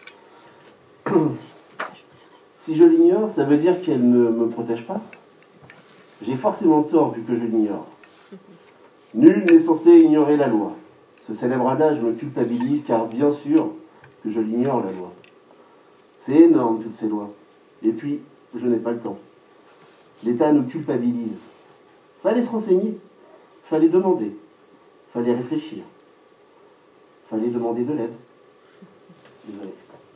Si je l'ignore, ça veut dire qu'elle ne me protège pas. J'ai forcément tort vu que je l'ignore. Nul n'est censé ignorer la loi. Ce célèbre adage me culpabilise car bien sûr que je l'ignore la loi. C'est énorme toutes ces lois. Et puis, je n'ai pas le temps. L'État nous culpabilise. Fallait se renseigner, fallait demander, fallait réfléchir, fallait demander de l'aide. Désolé.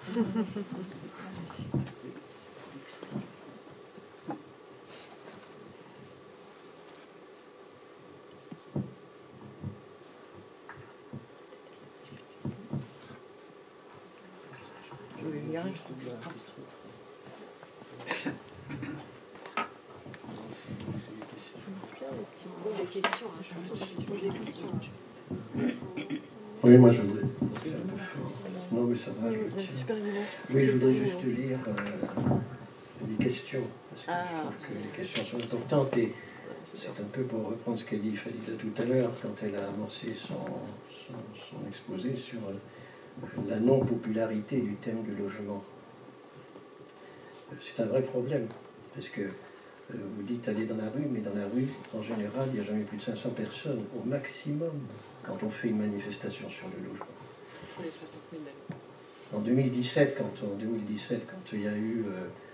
Oui, moi je voulais. Non, mais ça va. Oui, je voudrais juste lire des questions. Parce que je trouve que les questions sont importantes et c'est un peu pour reprendre ce qu'a dit Fadila tout à l'heure quand elle a amorcé son exposé sur la non-popularité du thème du logement. C'est un vrai problème parce que vous dites aller dans la rue, mais dans la rue, en général, il n'y a jamais plus de 500 personnes au maximum quand on fait une manifestation sur le logement. Pour les 60 000 En 2017, quand il y a eu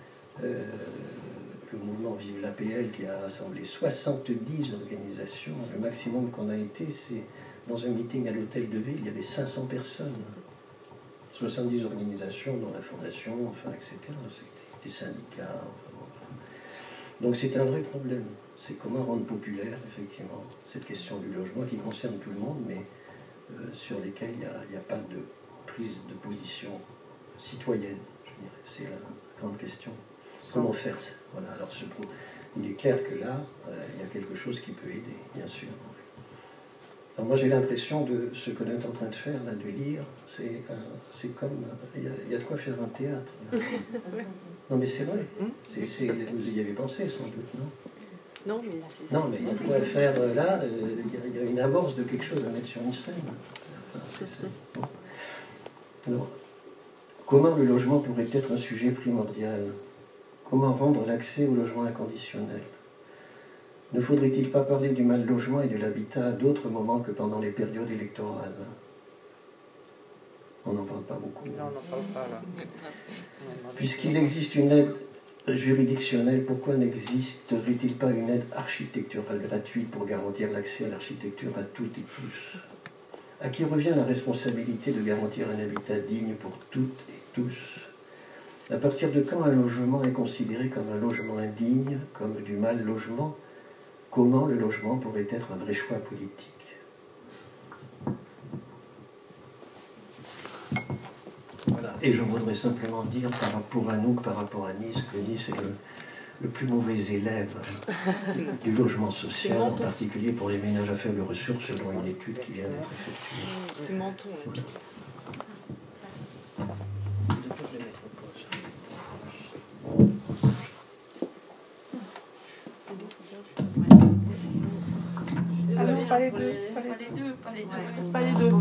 le mouvement Vive l'APL qui a rassemblé 70 organisations, le maximum qu'on a été, c'est dans un meeting à l'hôtel de ville, il y avait 500 personnes. 70 organisations, dont la fondation, enfin, etc. Des syndicats, enfin, bon. Donc c'est un vrai problème. C'est comment rendre populaire, effectivement, cette question du logement qui concerne tout le monde, mais sur lesquels il n'y a pas de prise de position citoyenne. C'est la grande question. Comment faire ça? Voilà. Alors, il est clair que là, il y a quelque chose qui peut aider, bien sûr. Alors moi, j'ai l'impression de ce qu'on est en train de faire, là, de lire, c'est comme... Il y a de quoi faire un théâtre. Non, mais c'est vrai. Vous y avez pensé, sans doute, non? Non, mais c'est... Non, mais il y a de quoi faire, là, il y a une amorce de quelque chose à mettre sur une scène. Enfin, bon. Alors, comment le logement pourrait être un sujet primordial? Comment rendre l'accès au logement inconditionnel? Ne faudrait-il pas parler du mal logement et de l'habitat à d'autres moments que pendant les périodes électorales? On n'en parle pas beaucoup. Non, on n'en parle pas là. Puisqu'il existe une aide juridictionnelle, pourquoi n'existerait-il pas une aide architecturale gratuite pour garantir l'accès à l'architecture à toutes et tous? À qui revient la responsabilité de garantir un habitat digne pour toutes et tous? À partir de quand un logement est considéré comme un logement indigne, comme du mal logement? Comment le logement pourrait être un vrai choix politique? Voilà. Et je voudrais simplement dire par rapport à nous, par rapport à Nice, que Nice est le plus mauvais élève du logement social, en particulier pour les ménages à faible ressources, selon une étude qui vient d'être effectuée. C'est Menton. Voilà. Alors, pas les deux. Pas les deux.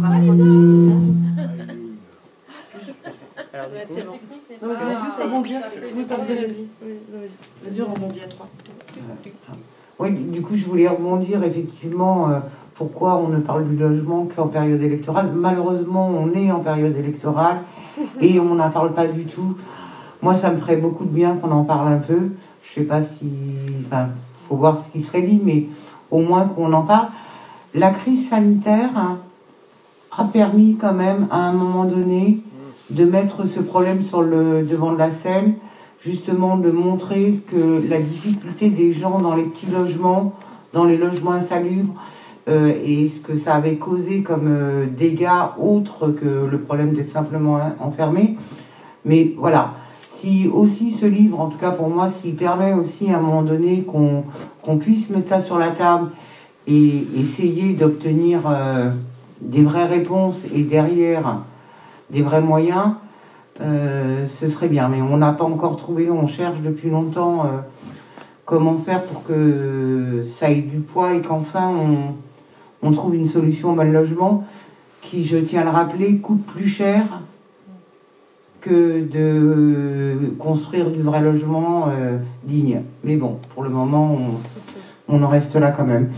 Alors, du coup, Non, mais je voulais juste rebondir. Oui, vas-y. Vas-y, on rebondit à 3. Oui, du coup, je voulais rebondir effectivement pourquoi on ne parle du logement qu'en période électorale. Malheureusement, on est en période électorale et on n'en parle pas du tout. Moi, ça me ferait beaucoup de bien qu'on en parle un peu. Je sais pas si... Enfin, faut voir ce qui serait dit, mais au moins qu'on en parle. La crise sanitaire a permis quand même, à un moment donné, de mettre ce problème sur le devant de la scène, justement de montrer que la difficulté des gens dans les petits logements, dans les logements insalubres, et ce que ça avait causé comme dégâts autres que le problème d'être simplement enfermé. Mais voilà, si aussi ce livre, en tout cas pour moi, s'il permet aussi à un moment donné qu'on puisse mettre ça sur la table et essayer d'obtenir des vraies réponses et derrière des vrais moyens, ce serait bien. Mais on n'a pas encore trouvé, on cherche depuis longtemps comment faire pour que ça ait du poids et qu'enfin on trouve une solution au mal logement qui, je tiens à le rappeler, coûte plus cher que de construire du vrai logement digne. Mais bon, pour le moment, on en reste là quand même.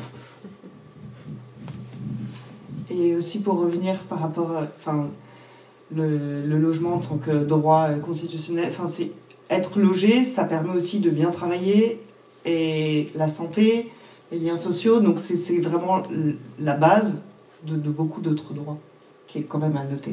Et aussi pour revenir par rapport à le logement en tant que droit constitutionnel, c'est être logé, ça permet aussi de bien travailler, et la santé, les liens sociaux, donc c'est vraiment la base de beaucoup d'autres droits, qui est quand même à noter.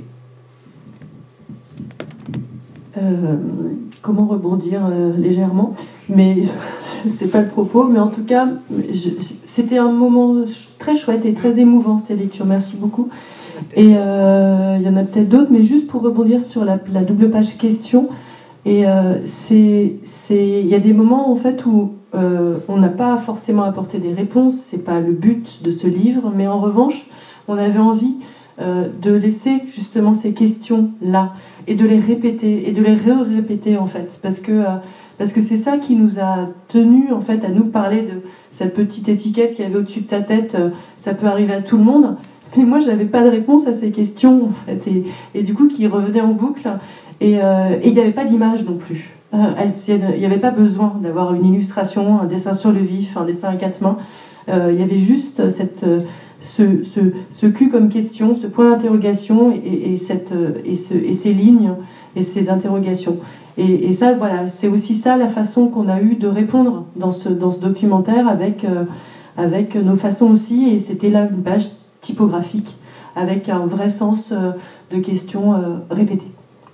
Comment rebondir légèrement, mais c'est pas le propos, mais en tout cas, c'était un moment très chouette et très émouvant, ces lectures, merci beaucoup. Et il y en a peut-être d'autres, mais juste pour rebondir sur la double page question, et il y a des moments en fait où on n'a pas forcément apporté des réponses, c'est pas le but de ce livre, mais en revanche, on avait envie de laisser justement ces questions-là et de les répéter et de les répéter en fait, parce que c'est ça qui nous a tenus en fait à nous parler de cette petite étiquette qu'il y avait au-dessus de sa tête, ça peut arriver à tout le monde. Mais moi, je n'avais pas de réponse à ces questions, en fait, et du coup, qui revenaient en boucle. Et il n'y avait pas d'image non plus. Il n'y avait pas besoin d'avoir une illustration, un dessin sur le vif, un dessin à quatre mains. Il y avait juste ce cul comme question, ce point d'interrogation et ces lignes et ces interrogations. Et ça, voilà, c'est aussi ça la façon qu'on a eu de répondre dans ce documentaire avec nos façons aussi. Et c'était là une page typographique avec un vrai sens de questions répétées.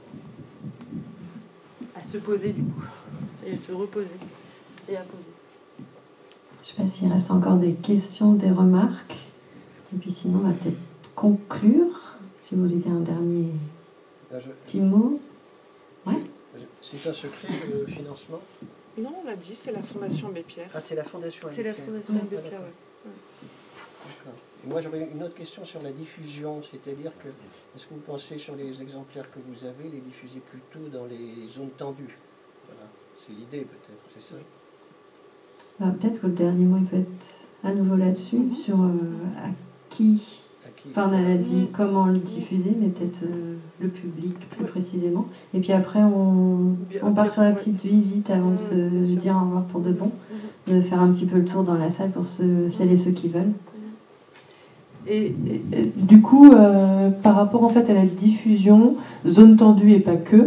À se poser du coup, et à se reposer, et à poser. Je ne sais pas s'il reste encore des questions, des remarques. Et puis sinon, on va peut-être conclure. Si vous voulez dire un dernier petit mot. Ouais. C'est un secret, le financement? Non, on l'a dit, c'est la Fondation Abbé Pierre. Ah, c'est la Fondation Abbé Pierre. C'est la Fondation Abbé Pierre, oui. D'accord. Et moi, j'aurais une autre question sur la diffusion, c'est-à-dire que, est-ce que vous pensez, sur les exemplaires que vous avez, les diffuser plutôt dans les zones tendues? Voilà, c'est l'idée peut-être, c'est ça? Peut-être que le dernier mot il peut être à nouveau là-dessus, sur à qui. Enfin, on a dit comment le diffuser, mais peut-être le public plus précisément. Et puis après, on part sur la petite visite avant de se dire au revoir pour de bon. de faire un petit peu le tour dans la salle pour celles et ceux qui veulent. Et du coup, par rapport en fait à la diffusion, zone tendue et pas que,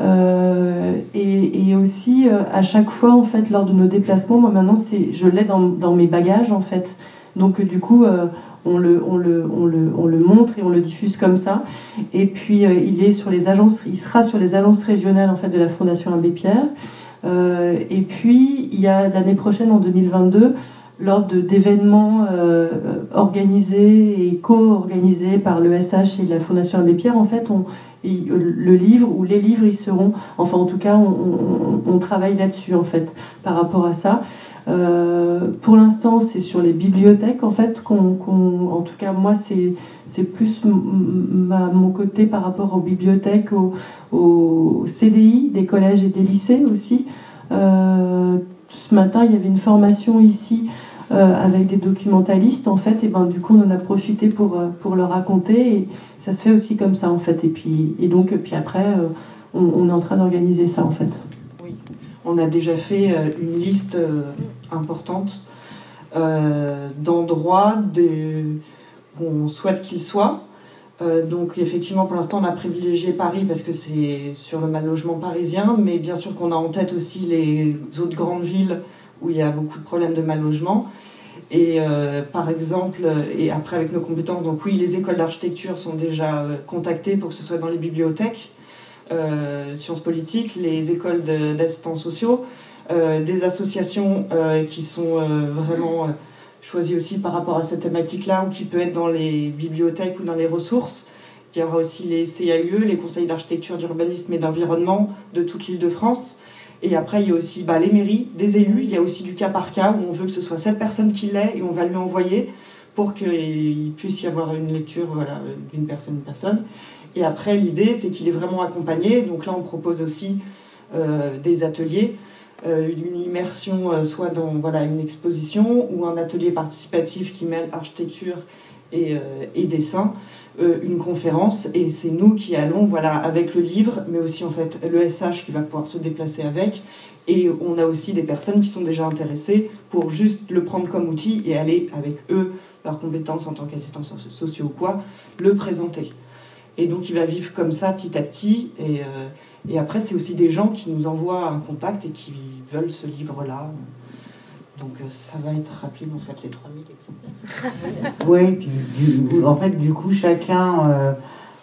et aussi à chaque fois en fait lors de nos déplacements, moi maintenant je l'ai dans mes bagages en fait. Donc du coup, on le montre et on le diffuse comme ça. Et puis il sera sur les agences régionales en fait de la Fondation Abbé Pierre. Et puis il y a l'année prochaine en 2022. Lors d'événements organisés et co-organisés par l'ESH et la Fondation Abbé Pierre, en fait, le livre ou les livres, ils seront, enfin en tout cas, on travaille là-dessus en fait, par rapport à ça. Pour l'instant, c'est sur les bibliothèques en fait, en tout cas moi, c'est plus mon côté par rapport aux bibliothèques, aux CDI des collèges et des lycées aussi. Ce matin, il y avait une formation ici avec des documentalistes, en fait, et ben du coup, on en a profité pour leur raconter, et ça se fait aussi comme ça, en fait. Et puis après, on est en train d'organiser ça, en fait. Oui, on a déjà fait une liste importante d'endroits où on souhaite qu'ils soient. Donc effectivement, pour l'instant, on a privilégié Paris parce que c'est sur le mal logement parisien, mais bien sûr qu'on a en tête aussi les autres grandes villes où il y a beaucoup de problèmes de mal logement. Et par exemple, et après avec nos compétences, donc oui, les écoles d'architecture sont déjà contactées pour que ce soit dans les bibliothèques, sciences politiques, les écoles d'assistants sociaux, des associations qui sont vraiment choisies aussi par rapport à cette thématique-là, ou qui peut être dans les bibliothèques ou dans les ressources. Il y aura aussi les CAUE, les conseils d'architecture, d'urbanisme et d'environnement de toute l'Île-de-France. Et après, il y a aussi les mairies, des élus. Il y a aussi du cas par cas où on veut que ce soit cette personne qui l'ait et on va lui envoyer pour qu'il puisse y avoir une lecture d'une personne à une personne. Et après, l'idée, c'est qu'il est vraiment accompagné. Donc là, on propose aussi des ateliers, une immersion soit dans une exposition ou un atelier participatif qui mêle architecture et dessin, une conférence, et c'est nous qui allons avec le livre, mais aussi en fait l'ESH qui va pouvoir se déplacer avec, et on a aussi des personnes qui sont déjà intéressées pour juste le prendre comme outil et aller avec eux, leurs compétences en tant qu'assistants sociaux ou quoi, le présenter. Et donc il va vivre comme ça petit à petit, et après c'est aussi des gens qui nous envoient un contact et qui veulent ce livre-là. Donc ça va être rapide, en fait, les 3000 exemplaires. Oui, puis en fait, du coup, chacun,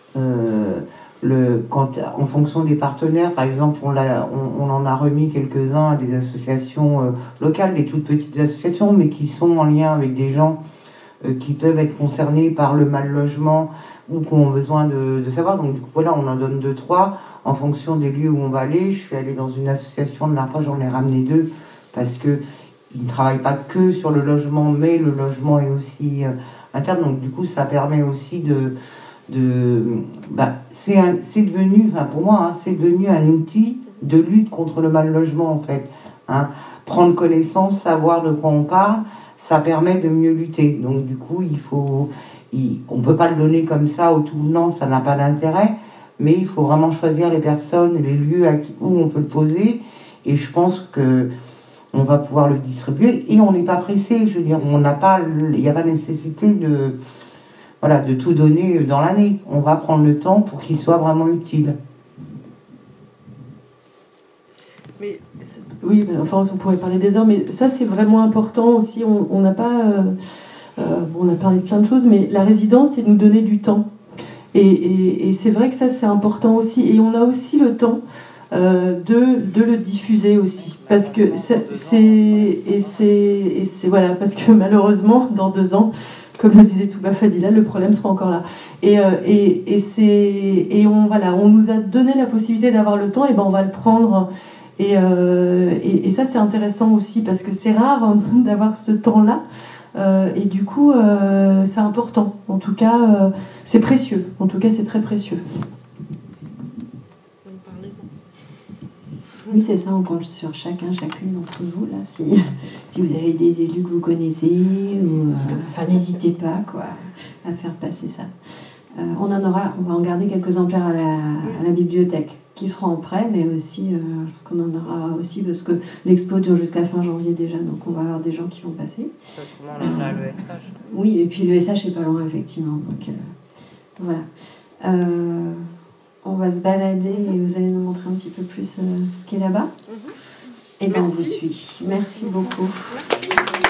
en fonction des partenaires, par exemple, on en a remis quelques-uns à des associations locales, des toutes petites associations, mais qui sont en lien avec des gens qui peuvent être concernés par le mal logement ou qui ont besoin de savoir. Donc du coup, voilà, on en donne 2-3 en fonction des lieux où on va aller. Je suis allée dans une association de la fois, j'en ai ramené 2 parce que ils ne travaillent pas que sur le logement, mais le logement est aussi interne. Donc du coup, ça permet aussi c'est devenu, pour moi, c'est devenu un outil de lutte contre le mal logement, en fait. Hein. Prendre connaissance, savoir de quoi on parle, ça permet de mieux lutter. Donc du coup, on ne peut pas le donner comme ça au tout venant, ça n'a pas d'intérêt, mais il faut vraiment choisir les personnes et les lieux où on peut le poser. Et je pense que on va pouvoir le distribuer, et on n'est pas pressé, je veux dire, il n'y a pas nécessité de tout donner dans l'année. On va prendre le temps pour qu'il soit vraiment utile. Mais oui, enfin, on pourrait parler des heures, mais ça c'est vraiment important aussi. On n'a pas, on a parlé de plein de choses, mais la résidence, c'est nous donner du temps. Et c'est vrai que ça c'est important aussi. Et on a aussi le temps de le diffuser aussi, parce que voilà, parce que malheureusement dans 2 ans, comme le disait Touba Fadila, le problème sera encore là. Et on nous a donné la possibilité d'avoir le temps, et ben on va le prendre. Et ça c'est intéressant aussi parce que c'est rare d'avoir ce temps-là. Et du coup, c'est important. En tout cas, c'est précieux. En tout cas, c'est très précieux. Oui, c'est ça, on compte sur chacune d'entre vous, là. Si vous avez des élus que vous connaissez, n'hésitez pas à faire passer ça. On va en garder quelques exemplaires à la bibliothèque, qui seront en prêt, mais aussi parce qu'on en aura aussi, parce que l'expo dure jusqu'à fin janvier déjà, donc on va avoir des gens qui vont passer. Autrement, on a l'ESH. Oui, et puis l'ESH est pas loin, effectivement. Donc voilà. On va se balader et vous allez nous montrer un petit peu plus ce qui est là-bas. Et bien on vous suit. Merci beaucoup. Merci.